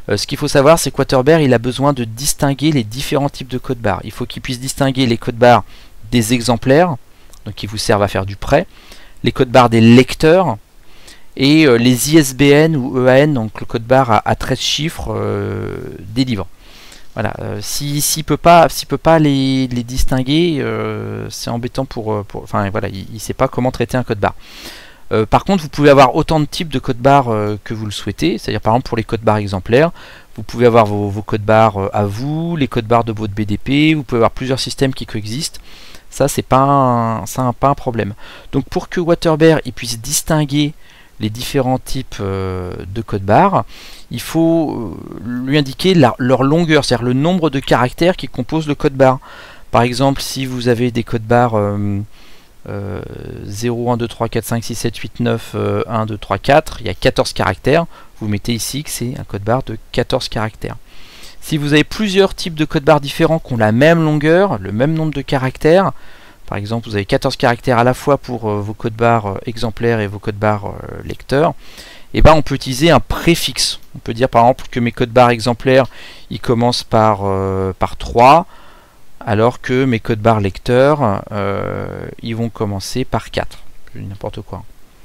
[SPEAKER 1] Euh, ce qu'il faut savoir, c'est que Waterbear, il a besoin de distinguer les différents types de code barres. Il faut qu'il puisse distinguer les codes barres des exemplaires, donc qui vous servent à faire du prêt, les codes barres des lecteurs, et euh, les I S B N ou E A N, donc le code barre à, à treize chiffres euh, des livres. Voilà, euh, s'il si, si peut pas, s'il peut pas les, les distinguer, euh, c'est embêtant pour, pour, enfin voilà, il ne sait pas comment traiter un code barre. Euh, par contre, vous pouvez avoir autant de types de code barres euh, que vous le souhaitez, c'est-à-dire par exemple pour les codes barres exemplaires, vous pouvez avoir vos, vos codes barres euh, à vous, les codes barres de votre B D P, vous pouvez avoir plusieurs systèmes qui coexistent. Ça, c'est pas un, ça, pas un problème. Donc pour que Waterbear il puisse distinguer les différents types euh, de code barres, il faut euh, lui indiquer la, leur longueur, c'est-à-dire le nombre de caractères qui composent le code barre. Par exemple, si vous avez des codes barres euh, euh, zéro, un, deux, trois, quatre, cinq, six, sept, huit, neuf, euh, un, deux, trois, quatre, il y a quatorze caractères, vous mettez ici que c'est un code barre de quatorze caractères. Si vous avez plusieurs types de code barres différents qui ont la même longueur, le même nombre de caractères, par exemple, vous avez quatorze caractères à la fois pour euh, vos codes barres euh, exemplaires et vos codes barres euh, lecteurs. Et ben, on peut utiliser un préfixe. On peut dire par exemple que mes codes barres exemplaires, ils commencent par, euh, par trois, alors que mes codes barres lecteurs, euh, ils vont commencer par quatre. Je dis n'importe quoi.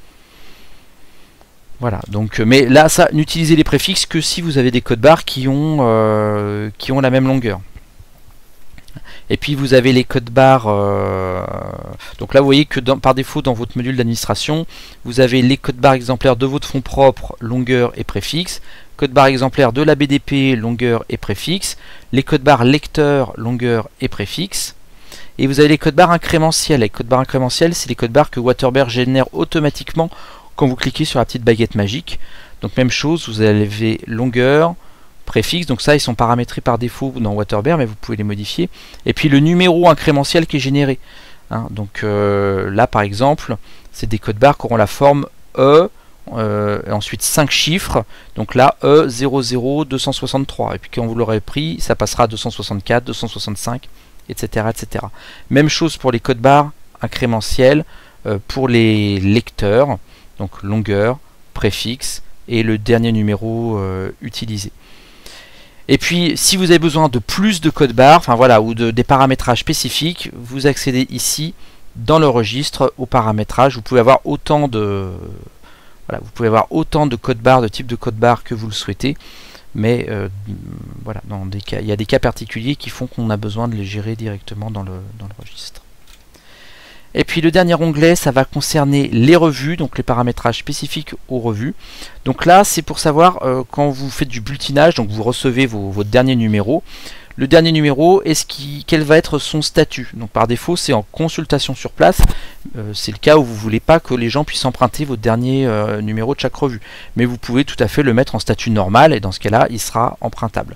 [SPEAKER 1] Voilà. Donc, mais là, ça, n'utilisez les préfixes que si vous avez des codes barres qui ont, euh, qui ont la même longueur. Et puis vous avez les codes barres, euh, donc là vous voyez que dans, par défaut dans votre module d'administration, vous avez les codes barres exemplaires de votre fonds propre, longueur et préfixe, code barre exemplaire de la B D P, longueur et préfixe, les codes barres lecteur, longueur et préfixe, et vous avez les codes barres incrémentiels. Les codes barres incrémentiels, c'est les codes barres que Waterbear génère automatiquement quand vous cliquez sur la petite baguette magique. Donc même chose, vous avez longueur, préfixe, donc ça ils sont paramétrés par défaut dans Waterbear, mais vous pouvez les modifier. Et puis le numéro incrémentiel qui est généré. Hein, donc euh, là par exemple, c'est des codes barres qui auront la forme E, euh, et ensuite cinq chiffres. Donc là E zéro zéro deux cent soixante-trois. Et puis quand vous l'aurez pris, ça passera à deux cent soixante-quatre, deux cent soixante-cinq, et cetera, et cetera. Même chose pour les codes barres incrémentiels euh, pour les lecteurs. Donc longueur, préfixe et le dernier numéro euh, utilisé. Et puis, si vous avez besoin de plus de codes barres, enfin voilà, ou de, des paramétrages spécifiques, vous accédez ici dans le registre au paramétrage. Vous pouvez avoir autant de, voilà, vous pouvez avoir autant de codes barres, de types de codes barres que vous le souhaitez, mais euh, voilà, dans des cas, il y a des cas particuliers qui font qu'on a besoin de les gérer directement dans le, dans le registre. Et puis le dernier onglet, ça va concerner les revues, donc les paramétrages spécifiques aux revues. Donc là, c'est pour savoir euh, quand vous faites du bulletinage, donc vous recevez vos, votre dernier numéro. Le dernier numéro, est-ce qui, quel va être son statut? Donc par défaut, c'est en consultation sur place. Euh, c'est le cas où vous ne voulez pas que les gens puissent emprunter votre dernier euh, numéro de chaque revue. Mais vous pouvez tout à fait le mettre en statut normal, et dans ce cas-là, il sera empruntable.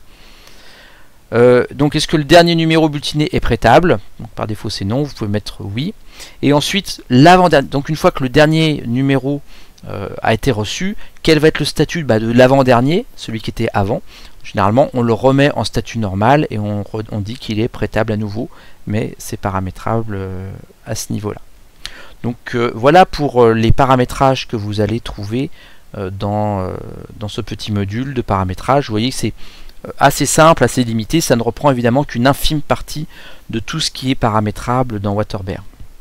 [SPEAKER 1] Euh, donc est-ce que le dernier numéro bulletiné est prêtable? Donc, par défaut c'est non, vous pouvez mettre oui. Et ensuite l'avant-dernier, donc une fois que le dernier numéro euh, a été reçu, quel va être le statut bah, de l'avant-dernier, celui qui était avant? Généralement on le remet en statut normal et on, on dit qu'il est prêtable à nouveau, mais c'est paramétrable euh, à ce niveau-là. Donc euh, voilà pour euh, les paramétrages que vous allez trouver euh, dans, euh, dans ce petit module de paramétrage. Vous voyez que c'est assez simple, assez limité, ça ne reprend évidemment qu'une infime partie de tout ce qui est paramétrable dans Waterbear.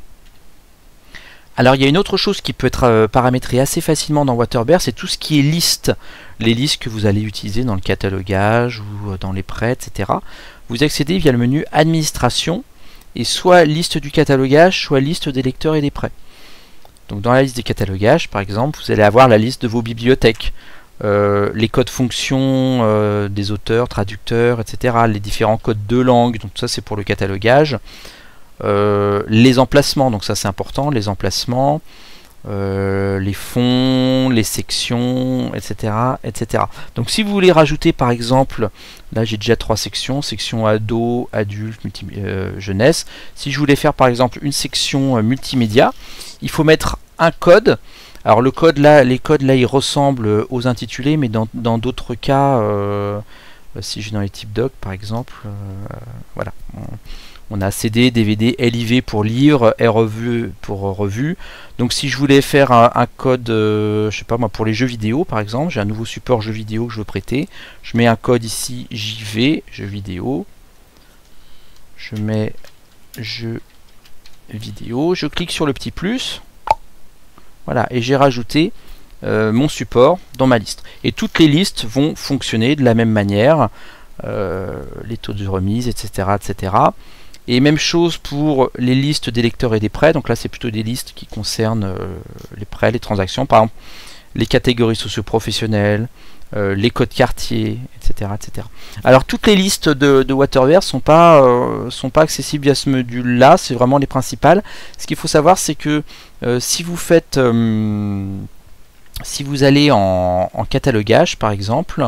[SPEAKER 1] Alors il y a une autre chose qui peut être euh, paramétrée assez facilement dans Waterbear, c'est tout ce qui est liste, les listes que vous allez utiliser dans le catalogage ou euh, dans les prêts, et cetera. Vous accédez via le menu administration et soit liste du catalogage, soit liste des lecteurs et des prêts. Donc dans la liste des catalogages, par exemple, vous allez avoir la liste de vos bibliothèques. Euh, les codes fonctions euh, des auteurs, traducteurs, et cetera. Les différents codes de langue, donc ça c'est pour le catalogage. Euh, les emplacements, donc ça c'est important, les emplacements, euh, les fonds, les sections, et cetera, et cetera. Donc si vous voulez rajouter par exemple, là j'ai déjà trois sections, section ado, adulte, multi, euh, jeunesse. Si je voulais faire par exemple une section euh, multimédia, il faut mettre un code. Alors le code là, les codes là, ils ressemblent aux intitulés, mais dans d'autres cas, euh, Euh, si je vais dans les types doc par exemple, euh, voilà. On, on a C D, D V D, L I V pour livre, R E V pour revue. Donc si je voulais faire un, un code, euh, je sais pas moi, pour les jeux vidéo par exemple, j'ai un nouveau support jeux vidéo que je veux prêter. Je mets un code ici J V, jeux vidéo. Je mets jeux vidéo, je clique sur le petit plus. Voilà, et j'ai rajouté euh, mon support dans ma liste. Et toutes les listes vont fonctionner de la même manière. Euh, les taux de remise, et cetera, et cetera. Et même chose pour les listes des lecteurs et des prêts. Donc là, c'est plutôt des listes qui concernent euh, les prêts, les transactions. Par exemple, les catégories socio-professionnelles, euh, les codes quartiers, et cetera, et cetera. Alors, toutes les listes de, de WaterBear sont pas euh, sont pas accessibles via ce module-là. C'est vraiment les principales. Ce qu'il faut savoir, c'est que euh, si vous faites, euh, si vous allez en, en catalogage, par exemple,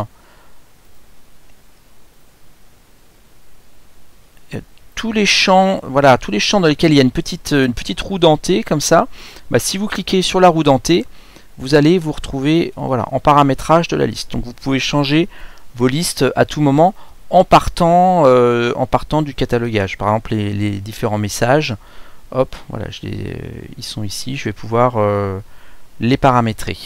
[SPEAKER 1] tous les champs, voilà, tous les champs dans lesquels il y a une petite, une petite roue dentée comme ça, bah, si vous cliquez sur la roue dentée, vous allez vous retrouver en, voilà, en paramétrage de la liste. Donc vous pouvez changer vos listes à tout moment en partant, euh, en partant du catalogage. Par exemple, les, les différents messages, hop, voilà, je les, euh, ils sont ici. Je vais pouvoir euh, les paramétrer.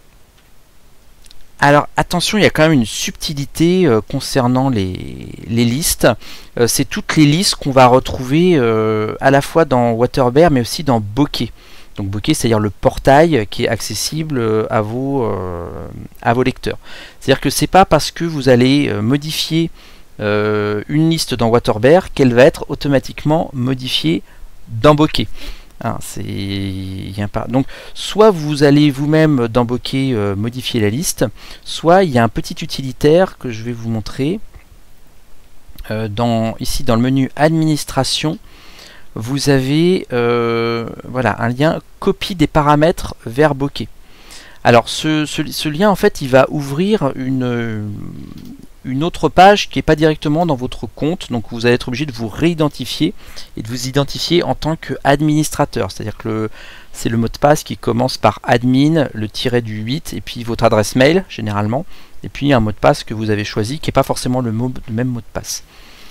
[SPEAKER 1] Alors attention, il y a quand même une subtilité euh, concernant les, les listes. Euh, c'est toutes les listes qu'on va retrouver euh, à la fois dans WaterBear mais aussi dans Bokeh. Donc Bokeh, c'est-à-dire le portail qui est accessible euh, à, vos, euh, à vos lecteurs. C'est-à-dire que c'est pas parce que vous allez euh, modifier euh, une liste dans WaterBear qu'elle va être automatiquement modifiée dans Bokeh. Hein, c'est... Donc soit vous allez vous-même dans Bokeh euh, modifier la liste, soit il y a un petit utilitaire que je vais vous montrer. Euh, dans, ici dans le menu administration, vous avez euh, voilà, un lien copie des paramètres vers Bokeh. Alors ce, ce, ce lien en fait il va ouvrir une, une autre page qui n'est pas directement dans votre compte, donc vous allez être obligé de vous réidentifier et de vous identifier en tant qu'administrateur, c'est-à-dire que c'est le mot de passe qui commence par admin, le tiret du huit et puis votre adresse mail généralement, et puis un mot de passe que vous avez choisi qui n'est pas forcément le, mot, le même mot de passe.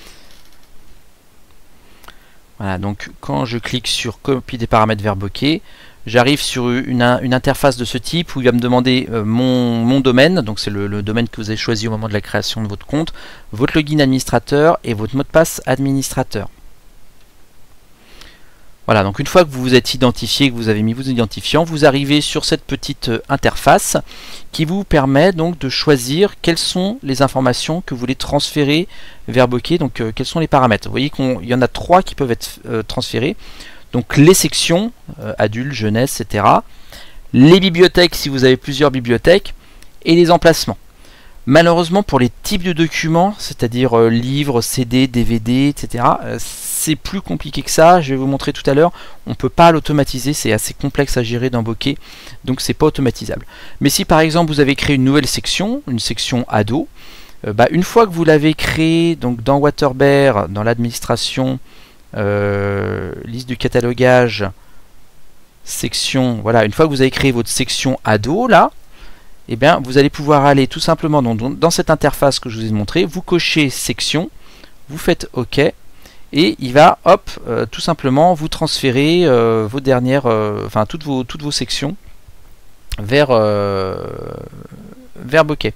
[SPEAKER 1] Voilà, donc quand je clique sur copie des paramètres vers Bokeh, j'arrive sur une, une interface de ce type où il va me demander euh, mon, mon domaine, donc c'est le, le domaine que vous avez choisi au moment de la création de votre compte, votre login administrateur et votre mot de passe administrateur. Voilà, donc une fois que vous vous êtes identifié, que vous avez mis vos identifiants, vous arrivez sur cette petite euh, interface qui vous permet donc de choisir quelles sont les informations que vous voulez transférer vers Bokeh, donc euh, quels sont les paramètres. Vous voyez qu'il y en a trois qui peuvent être euh, transférés. Donc les sections, euh, adultes, jeunesse, et cetera. Les bibliothèques si vous avez plusieurs bibliothèques, et les emplacements. Malheureusement pour les types de documents, c'est-à-dire euh, livres, C D, D V D, et cetera, euh, c'est plus compliqué que ça. Je vais vous montrer tout à l'heure. On ne peut pas l'automatiser, c'est assez complexe à gérer dans Bokeh, donc c'est pas automatisable. Mais si par exemple vous avez créé une nouvelle section, une section ado, euh, bah, une fois que vous l'avez créée donc dans WaterBear, dans l'administration, Euh, liste du catalogage, section, voilà, une fois que vous avez créé votre section ado là, et eh bien vous allez pouvoir aller tout simplement dans, dans cette interface que je vous ai montré, vous cochez section, vous faites OK et il va hop euh, tout simplement vous transférer euh, vos dernières, euh, enfin toutes vos toutes vos sections vers euh, vers Bokeh.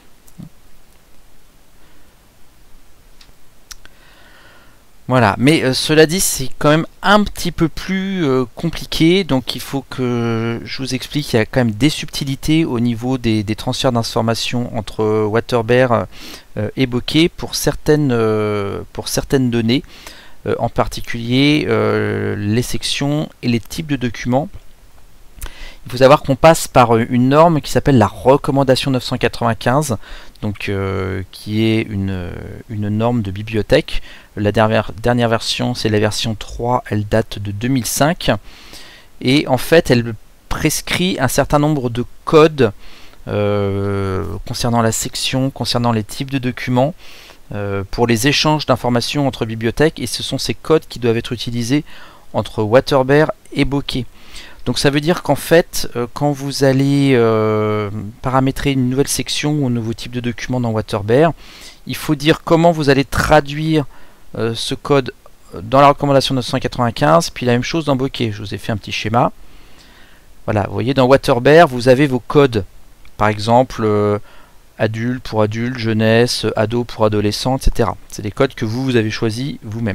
[SPEAKER 1] Voilà, mais euh, cela dit, c'est quand même un petit peu plus euh, compliqué, donc il faut que je vous explique qu'il y a quand même des subtilités au niveau des, des transferts d'informations entre WaterBear euh, et Bokeh pour certaines, euh, pour certaines données, euh, en particulier euh, les sections et les types de documents. Il faut savoir qu'on passe par une norme qui s'appelle la recommandation neuf cent quatre-vingt-quinze, donc euh, qui est une, une norme de bibliothèque. La dernière, dernière version, c'est la version trois, elle date de deux mille cinq. Et en fait, elle prescrit un certain nombre de codes euh, concernant la section, concernant les types de documents, euh, pour les échanges d'informations entre bibliothèques. Et ce sont ces codes qui doivent être utilisés entre WaterBear et Bokeh. Donc ça veut dire qu'en fait, euh, quand vous allez euh, paramétrer une nouvelle section ou un nouveau type de document dans WaterBear, il faut dire comment vous allez traduire euh, ce code dans la recommandation neuf cent quatre-vingt-quinze, puis la même chose dans Bokeh. Je vous ai fait un petit schéma. Voilà, vous voyez, dans WaterBear, vous avez vos codes. Par exemple, euh, adulte pour adulte, jeunesse, ado pour adolescent, et cetera. C'est des codes que vous, vous avez choisis vous-même.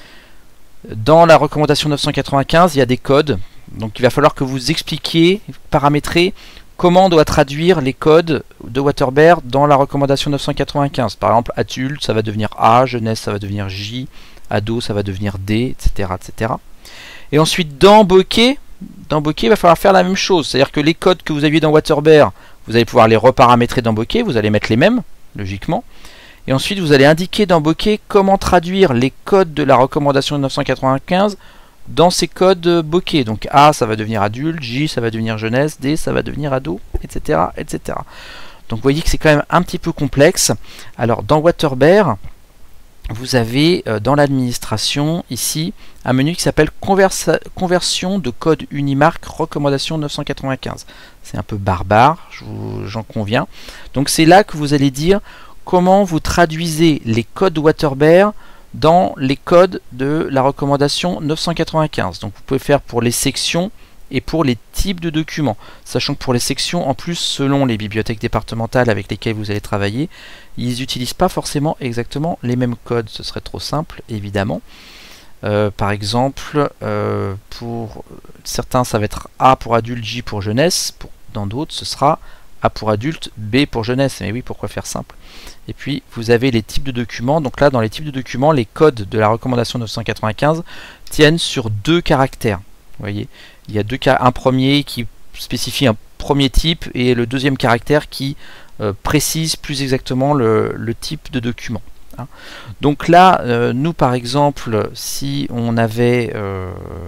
[SPEAKER 1] Dans la recommandation neuf cent quatre-vingt-quinze, il y a des codes. Donc il va falloir que vous expliquiez, paramétrer comment on doit traduire les codes de WaterBear dans la recommandation neuf cent quatre-vingt-quinze. Par exemple, adulte, ça va devenir A, jeunesse, ça va devenir J, ado, ça va devenir D, et cetera, et cetera. Et ensuite, dans Bokeh, dans Bokeh, il va falloir faire la même chose. C'est-à-dire que les codes que vous aviez dans WaterBear, vous allez pouvoir les reparamétrer dans Bokeh, vous allez mettre les mêmes, logiquement. Et ensuite, vous allez indiquer dans Bokeh comment traduire les codes de la recommandation neuf cent quatre-vingt-quinze dans ces codes Bokeh. Donc A, ça va devenir adulte, J, ça va devenir jeunesse, D, ça va devenir ado, et cetera, et cetera. Donc vous voyez que c'est quand même un petit peu complexe. Alors dans WaterBear, vous avez euh, dans l'administration ici un menu qui s'appelle conversion de code Unimark recommandation neuf cent quatre-vingt-quinze. C'est un peu barbare, j'en conviens. Donc c'est là que vous allez dire comment vous traduisez les codes WaterBear dans les codes de la recommandation neuf cent quatre-vingt-quinze. Donc vous pouvez faire pour les sections et pour les types de documents. Sachant que pour les sections, en plus, selon les bibliothèques départementales avec lesquelles vous allez travailler, ils n'utilisent pas forcément exactement les mêmes codes. Ce serait trop simple, évidemment. Euh, par exemple, euh, pour certains, ça va être A pour adulte, J pour jeunesse. Pour, dans d'autres, ce sera A pour adulte, B pour jeunesse. Mais oui, pourquoi faire simple? Et puis, vous avez les types de documents. Donc là, dans les types de documents, les codes de la recommandation neuf cent quatre-vingt-quinze tiennent sur deux caractères. Vous voyez, il y a deux cas, un premier qui spécifie un premier type et le deuxième caractère qui euh, précise plus exactement le, le type de document. Hein. Donc là, euh, nous par exemple, si on avait, euh,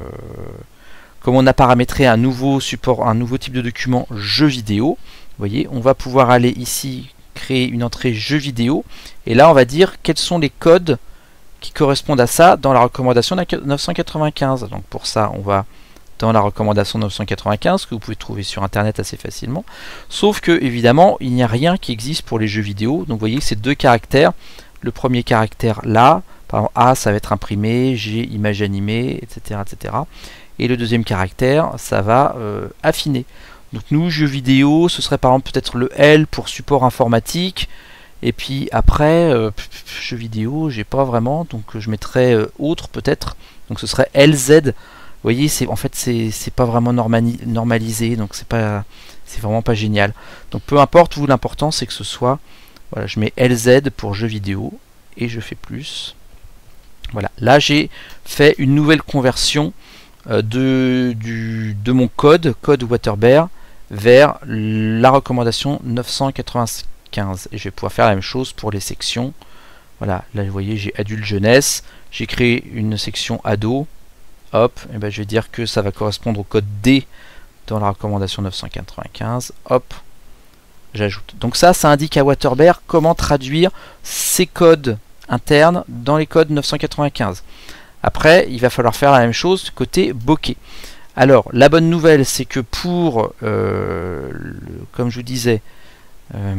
[SPEAKER 1] comme on a paramétré un nouveau support, un nouveau type de document jeu vidéo, vous voyez, on va pouvoir aller ici créer une entrée jeu vidéo et là on va dire quels sont les codes qui correspondent à ça dans la recommandation neuf cent quatre-vingt-quinze. Donc pour ça, on va dans la recommandation neuf cent quatre-vingt-quinze que vous pouvez trouver sur internet assez facilement. Sauf que évidemment, il n'y a rien qui existe pour les jeux vidéo. Donc vous voyez que c'est deux caractères. Le premier caractère là, par exemple A, ça va être imprimé, G, image animée, et cetera, et cetera. Et le deuxième caractère, ça va euh, affiner. Donc nous, jeux vidéo, ce serait par exemple peut-être le L pour support informatique. Et puis après, euh, jeux vidéo, j'ai pas vraiment, donc je mettrais euh, autre peut-être. Donc ce serait L Z. Vous voyez, c'est en fait c'est pas vraiment normali normalisé, donc c'est pas c'est vraiment pas génial. Donc peu importe, vous l'important c'est que ce soit, voilà, je mets L Z pour jeux vidéo et je fais plus. Voilà, là j'ai fait une nouvelle conversion euh, de du de mon code code WaterBear vers la recommandation neuf cent quatre-vingt-quinze et je vais pouvoir faire la même chose pour les sections. Voilà, là vous voyez, j'ai adulte jeunesse, j'ai créé une section ado. Hop, et ben je vais dire que ça va correspondre au code D dans la recommandation neuf cent quatre-vingt-quinze. Hop, j'ajoute. Donc ça, ça indique à WaterBear comment traduire ces codes internes dans les codes neuf cent quatre-vingt-quinze. Après, il va falloir faire la même chose côté Bokeh. Alors, la bonne nouvelle, c'est que pour, euh, le, comme je vous disais, euh,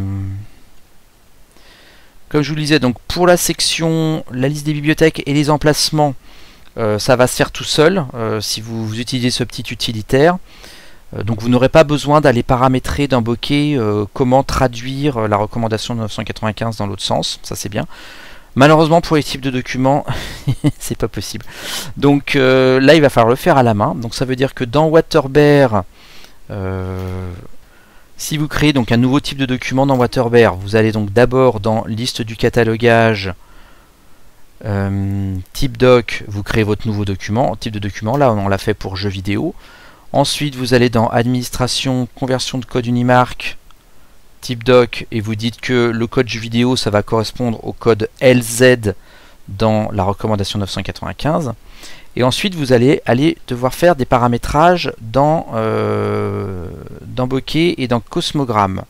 [SPEAKER 1] comme je vous le disais, donc pour la section, la liste des bibliothèques et les emplacements, Euh, ça va se faire tout seul euh, si vous, vous utilisez ce petit utilitaire. Euh, donc vous n'aurez pas besoin d'aller paramétrer dans Bokeh euh, comment traduire euh, la recommandation de neuf cent quatre-vingt-quinze dans l'autre sens. Ça c'est bien. Malheureusement pour les types de documents, c'est pas possible. Donc euh, là il va falloir le faire à la main. Donc ça veut dire que dans WaterBear, euh, si vous créez donc un nouveau type de document dans WaterBear, vous allez donc d'abord dans liste du catalogage. Euh, type doc, vous créez votre nouveau document, type de document, là on l'a fait pour jeux vidéo. Ensuite vous allez dans administration, conversion de code Unimark, type doc, et vous dites que le code jeu vidéo ça va correspondre au code L Z dans la recommandation neuf cent quatre-vingt-quinze. Et ensuite vous allez aller devoir faire des paramétrages dans, euh, dans Bokeh et dans Cosmogram.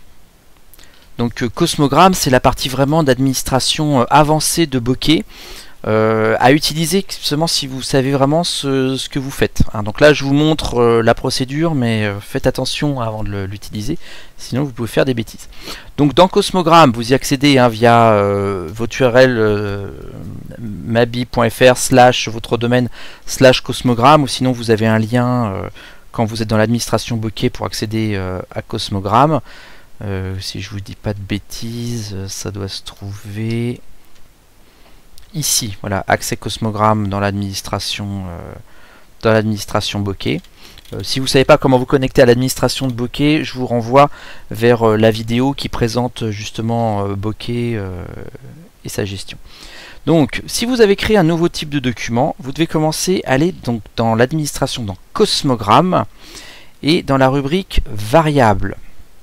[SPEAKER 1] Donc euh, Cosmogram, c'est la partie vraiment d'administration euh, avancée de Bokeh. euh, à utiliser seulement si vous savez vraiment ce, ce que vous faites. Hein. Donc là je vous montre euh, la procédure, mais euh, faites attention avant de l'utiliser, sinon vous pouvez faire des bêtises. Donc dans Cosmogram, vous y accédez hein, via euh, votre U R L euh, mabi point F R slash votre domaine slash Cosmogram, ou sinon vous avez un lien euh, quand vous êtes dans l'administration bokeh pour accéder euh, à Cosmogram. Euh, si je vous dis pas de bêtises, ça doit se trouver ici. Voilà, accès Cosmogram dans l'administration euh, dans l'administration bokeh. Euh, si vous savez pas comment vous connecter à l'administration de bokeh, je vous renvoie vers euh, la vidéo qui présente justement euh, bokeh euh, et sa gestion. Donc, si vous avez créé un nouveau type de document, vous devez commencer à aller donc dans l'administration, dans Cosmogram, et dans la rubrique variables.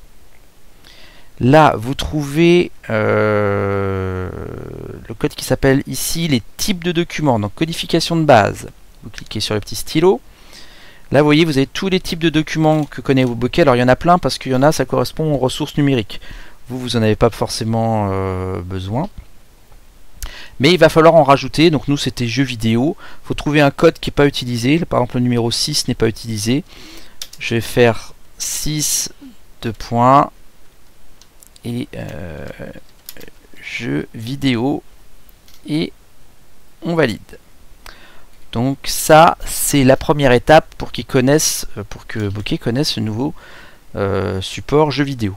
[SPEAKER 1] Là, vous trouvez euh, le code qui s'appelle ici les types de documents, donc codification de base. Vous cliquez sur le petit stylo. Là, vous voyez, vous avez tous les types de documents que connaît vos bokeh. Alors, il y en a plein parce qu'il y en a, ça correspond aux ressources numériques. Vous, vous n'en avez pas forcément euh, besoin. Mais il va falloir en rajouter. Donc, nous, c'était jeux vidéo. Il faut trouver un code qui n'est pas utilisé. Par exemple, le numéro six n'est pas utilisé. Je vais faire six, deux points. Et euh, jeux vidéo. Et on valide. Donc ça, c'est la première étape pour qu'ils connaissent, pour que bokeh connaisse ce nouveau euh, support jeux vidéo.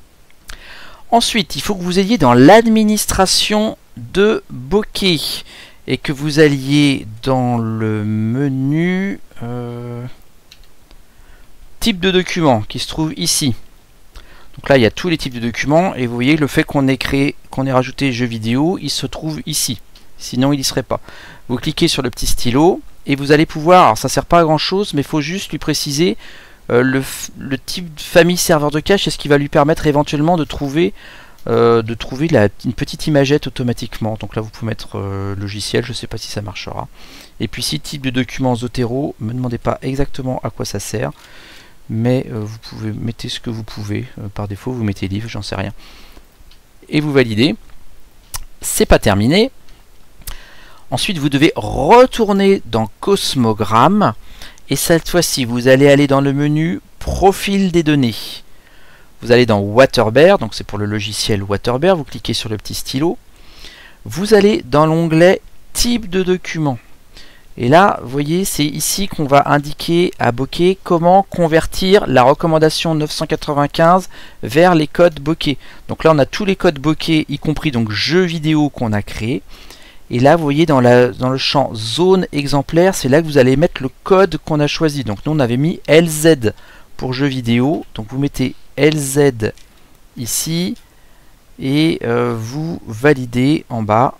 [SPEAKER 1] Ensuite, il faut que vous ayez dans l'administration de bokeh et que vous alliez dans le menu euh, type de document qui se trouve ici. Donc là, il y a tous les types de documents et vous voyez le fait qu'on ait créé, qu'on ait rajouté jeux vidéo, il se trouve ici. Sinon, il n'y serait pas. Vous cliquez sur le petit stylo et vous allez pouvoir, alors ça ne sert pas à grand chose, mais il faut juste lui préciser euh, le, le type de famille serveur de cache et ce qui va lui permettre éventuellement de trouver, euh, de trouver la, une petite imagette automatiquement. Donc là, vous pouvez mettre euh, logiciel, je ne sais pas si ça marchera. Et puis ici, type de document Zotero, ne me demandez pas exactement à quoi ça sert, mais euh, vous pouvez mettre ce que vous pouvez. Euh, par défaut, vous mettez livre, j'en sais rien. Et vous validez. C'est pas terminé. Ensuite, vous devez retourner dans Cosmogram et cette fois-ci, vous allez aller dans le menu Profil des données. Vous allez dans WaterBear, donc c'est pour le logiciel WaterBear, vous cliquez sur le petit stylo. Vous allez dans l'onglet Type de document. Et là, vous voyez, c'est ici qu'on va indiquer à bokeh comment convertir la recommandation neuf cent quatre-vingt-quinze vers les codes bokeh. Donc là, on a tous les codes bokeh, y compris donc jeux vidéo qu'on a créés. Et là, vous voyez, dans, la, dans le champ zone exemplaire, c'est là que vous allez mettre le code qu'on a choisi. Donc nous, on avait mis L Z pour jeux vidéo. Donc vous mettez L Z ici et euh, vous validez en bas.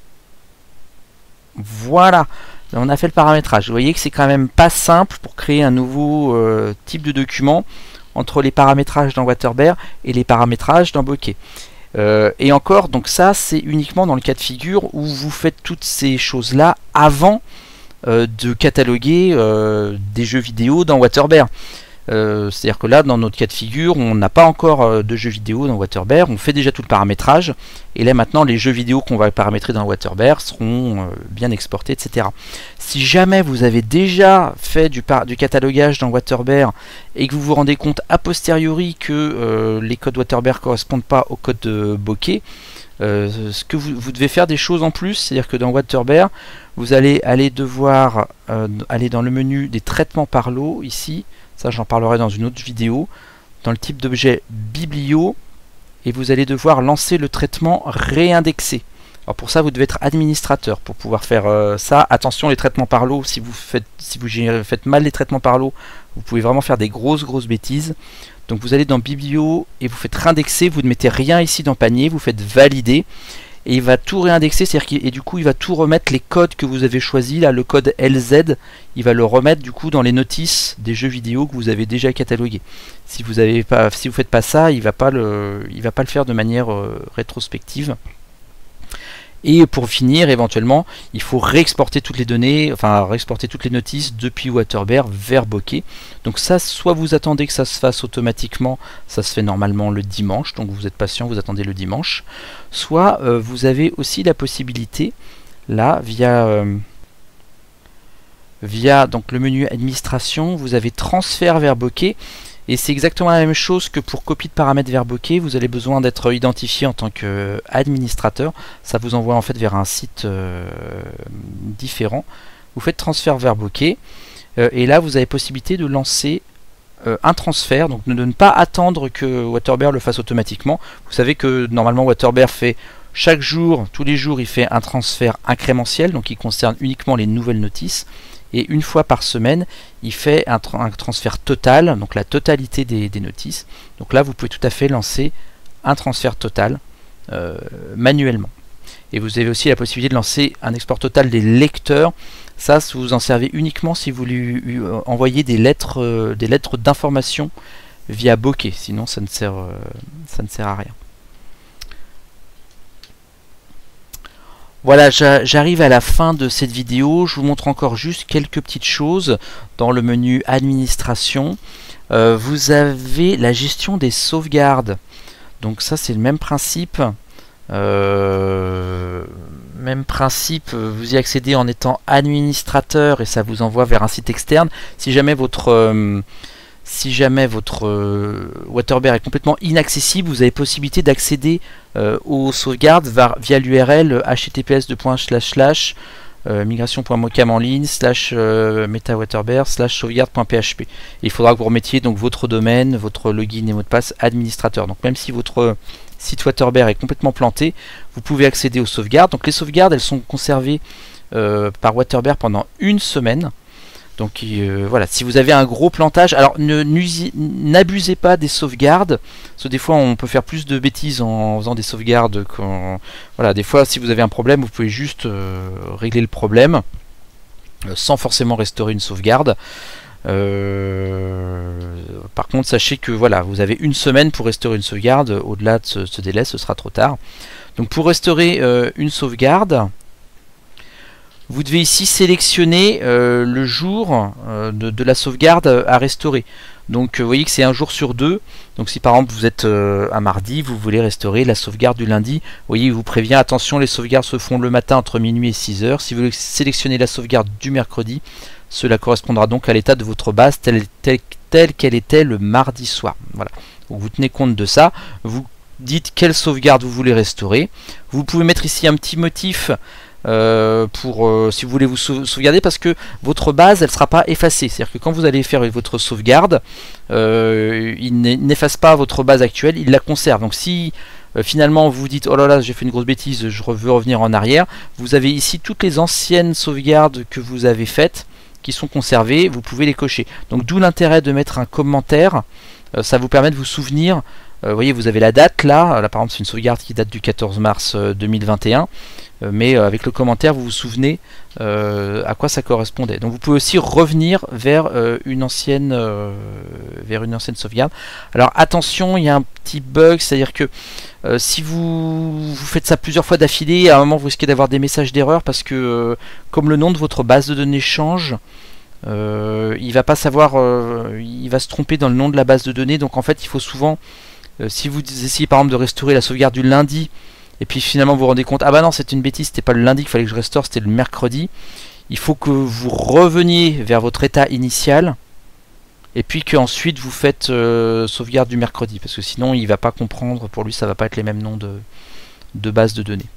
[SPEAKER 1] Voilà, là, on a fait le paramétrage. Vous voyez que c'est quand même pas simple pour créer un nouveau euh, type de document entre les paramétrages dans WaterBear et les paramétrages dans bokeh. Euh, et encore, donc ça c'est uniquement dans le cas de figure où vous faites toutes ces choses là avant euh, de cataloguer euh, des jeux vidéo dans WaterBear. Euh, c'est à dire que là dans notre cas de figure on n'a pas encore euh, de jeux vidéo dans WaterBear, on fait déjà tout le paramétrage et là maintenant les jeux vidéo qu'on va paramétrer dans WaterBear seront euh, bien exportés, etc. Si jamais vous avez déjà fait du, du catalogage dans WaterBear et que vous vous rendez compte a posteriori que euh, les codes WaterBear ne correspondent pas aux codes de bokeh, euh, ce que vous, vous devez faire des choses en plus, c'est à dire que dans WaterBear vous allez aller devoir euh, aller dans le menu des traitements par lot ici. Ça, j'en parlerai dans une autre vidéo. Dans le type d'objet biblio, et vous allez devoir lancer le traitement réindexé. Alors pour ça, vous devez être administrateur pour pouvoir faire euh, ça. Attention, les traitements par lot, si vous faites, si vous faites mal les traitements par lot, vous pouvez vraiment faire des grosses grosses bêtises. Donc vous allez dans biblio et vous faites réindexer. Vous ne mettez rien ici dans panier, vous faites valider. Et il va tout réindexer, c'est-à-dire qu'il, et du coup il va tout remettre les codes que vous avez choisis, là le code L Z, il va le remettre du coup dans les notices des jeux vidéo que vous avez déjà catalogués. Si vous avez pas, si vous faites pas ça, il va pas le, il va pas le faire de manière euh, rétrospective. Et pour finir, éventuellement, il faut réexporter toutes les données, enfin réexporter toutes les notices depuis WaterBear vers bokeh. Donc ça, soit vous attendez que ça se fasse automatiquement, ça se fait normalement le dimanche, donc vous êtes patient, vous attendez le dimanche. Soit euh, vous avez aussi la possibilité, là, via, euh, via donc, le menu administration, vous avez transfert vers bokeh. Et c'est exactement la même chose que pour copie de paramètres vers bokeh. Vous avez besoin d'être identifié en tant qu'administrateur. Ça vous envoie en fait vers un site euh, différent. Vous faites transfert vers bokeh. Euh, et là, vous avez possibilité de lancer euh, un transfert. Donc de ne pas attendre que WaterBear le fasse automatiquement. Vous savez que normalement WaterBear fait chaque jour, tous les jours, il fait un transfert incrémentiel. Donc il concerne uniquement les nouvelles notices. Et une fois par semaine, il fait un, tra un transfert total, donc la totalité des, des notices. Donc là, vous pouvez tout à fait lancer un transfert total euh, manuellement. Et vous avez aussi la possibilité de lancer un export total des lecteurs. Ça, vous en servez uniquement si vous lui envoyez des lettres, euh, des lettres d'information via bokeh. Sinon, ça ne sert, euh, ça ne sert à rien. Voilà, j'arrive à la fin de cette vidéo. Je vous montre encore juste quelques petites choses dans le menu administration. Euh, vous avez la gestion des sauvegardes. Donc ça, c'est le même principe. Euh, même principe, vous y accédez en étant administrateur et ça vous envoie vers un site externe. Si jamais votre... Euh, Si jamais votre euh, WaterBear est complètement inaccessible, vous avez possibilité d'accéder euh, aux sauvegardes via l'U R L h t t p s migration point mocam en ligne slash metawaterbear slash sauvegarde point p h p. Il faudra que vous remettiez donc votre domaine, votre login et mot de passe administrateur. Donc même si votre site WaterBear est complètement planté, vous pouvez accéder aux sauvegardes. Donc les sauvegardes, elles sont conservées euh, par WaterBear pendant une semaine. Donc euh, voilà, si vous avez un gros plantage, alors n'abusez pas des sauvegardes, parce que des fois on peut faire plus de bêtises en faisant des sauvegardes. Quand, voilà, des fois si vous avez un problème, vous pouvez juste euh, régler le problème euh, sans forcément restaurer une sauvegarde. Euh, par contre, sachez que voilà, vous avez une semaine pour restaurer une sauvegarde. Au-delà de ce, ce délai, ce sera trop tard. Donc pour restaurer euh, une sauvegarde, vous devez ici sélectionner euh, le jour euh, de, de la sauvegarde à restaurer. Donc euh, vous voyez que c'est un jour sur deux. Donc si par exemple vous êtes euh, un mardi, vous voulez restaurer la sauvegarde du lundi, vous voyez, il vous prévient, attention, les sauvegardes se font le matin entre minuit et six heures. Si vous voulez sélectionner la sauvegarde du mercredi, cela correspondra donc à l'état de votre base telle tel, tel qu'elle était le mardi soir. Voilà. Donc vous tenez compte de ça. Vous dites quelle sauvegarde vous voulez restaurer. Vous pouvez mettre ici un petit motif Euh, pour euh, si vous voulez vous sauvegarder, parce que votre base elle sera pas effacée, c'est à dire que quand vous allez faire votre sauvegarde, euh, il n'efface pas votre base actuelle, il la conserve. Donc si euh, finalement vous dites oh là là, j'ai fait une grosse bêtise, je veux revenir en arrière, vous avez ici toutes les anciennes sauvegardes que vous avez faites qui sont conservées, vous pouvez les cocher. Donc d'où l'intérêt de mettre un commentaire, euh, ça vous permet de vous souvenir. Vous euh, voyez, vous avez la date là, là par exemple c'est une sauvegarde qui date du quatorze mars deux mille vingt et un, euh, mais euh, avec le commentaire vous vous souvenez euh, à quoi ça correspondait. Donc vous pouvez aussi revenir vers euh, une ancienne euh, vers une ancienne sauvegarde. Alors attention, il y a un petit bug, c'est à dire que euh, si vous, vous faites ça plusieurs fois d'affilée, à un moment vous risquez d'avoir des messages d'erreur, parce que euh, comme le nom de votre base de données change, euh, il va pas savoir, euh, il va se tromper dans le nom de la base de données. Donc en fait il faut souvent, Euh, si vous essayez par exemple de restaurer la sauvegarde du lundi, et puis finalement vous vous rendez compte, ah bah non, c'était une bêtise, c'était pas le lundi qu'il fallait que je restaure, c'était le mercredi, il faut que vous reveniez vers votre état initial, et puis qu'ensuite vous faites euh, sauvegarde du mercredi, parce que sinon il va pas comprendre, pour lui ça va pas être les mêmes noms de, de base de données.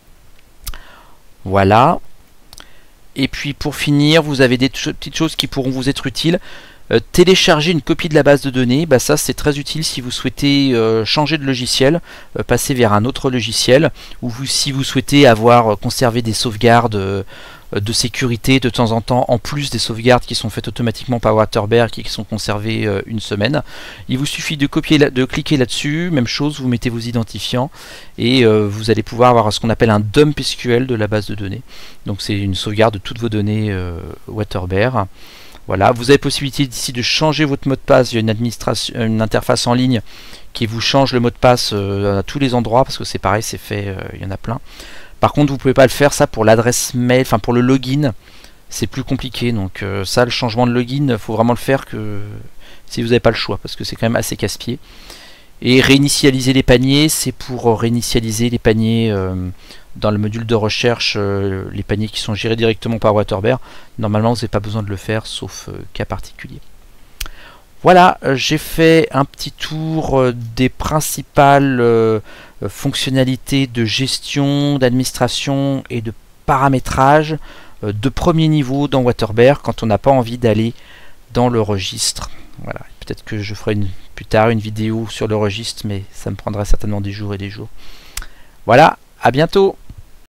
[SPEAKER 1] Voilà. Et puis pour finir, vous avez des petites choses qui pourront vous être utiles. Euh, télécharger une copie de la base de données, bah ça c'est très utile si vous souhaitez euh, changer de logiciel, euh, passer vers un autre logiciel, ou vous, si vous souhaitez avoir euh, conservé des sauvegardes euh, de sécurité de temps en temps, en plus des sauvegardes qui sont faites automatiquement par WaterBear, qui sont conservées euh, une semaine. Il vous suffit de, copier la, de cliquer là-dessus, même chose, vous mettez vos identifiants, et euh, vous allez pouvoir avoir ce qu'on appelle un dump S Q L de la base de données. Donc c'est une sauvegarde de toutes vos données euh, WaterBear. Voilà, vous avez possibilité ici de changer votre mot de passe via une, administration, une interface en ligne qui vous change le mot de passe euh, à tous les endroits, parce que c'est pareil, c'est fait, euh, il y en a plein. Par contre, vous pouvez pas le faire ça pour l'adresse mail, enfin pour le login, c'est plus compliqué. Donc euh, ça, le changement de login, il faut vraiment le faire que si vous n'avez pas le choix, parce que c'est quand même assez casse-pied. Et réinitialiser les paniers, c'est pour réinitialiser les paniers euh, dans le module de recherche, euh, les paniers qui sont gérés directement par WaterBear. Normalement, vous n'avez pas besoin de le faire, sauf euh, cas particulier. Voilà, euh, j'ai fait un petit tour euh, des principales euh, fonctionnalités de gestion, d'administration et de paramétrage euh, de premier niveau dans WaterBear quand on n'a pas envie d'aller dans le registre. Voilà. Peut-être que je ferai une, plus tard une vidéo sur le registre, mais ça me prendra certainement des jours et des jours. Voilà, à bientôt!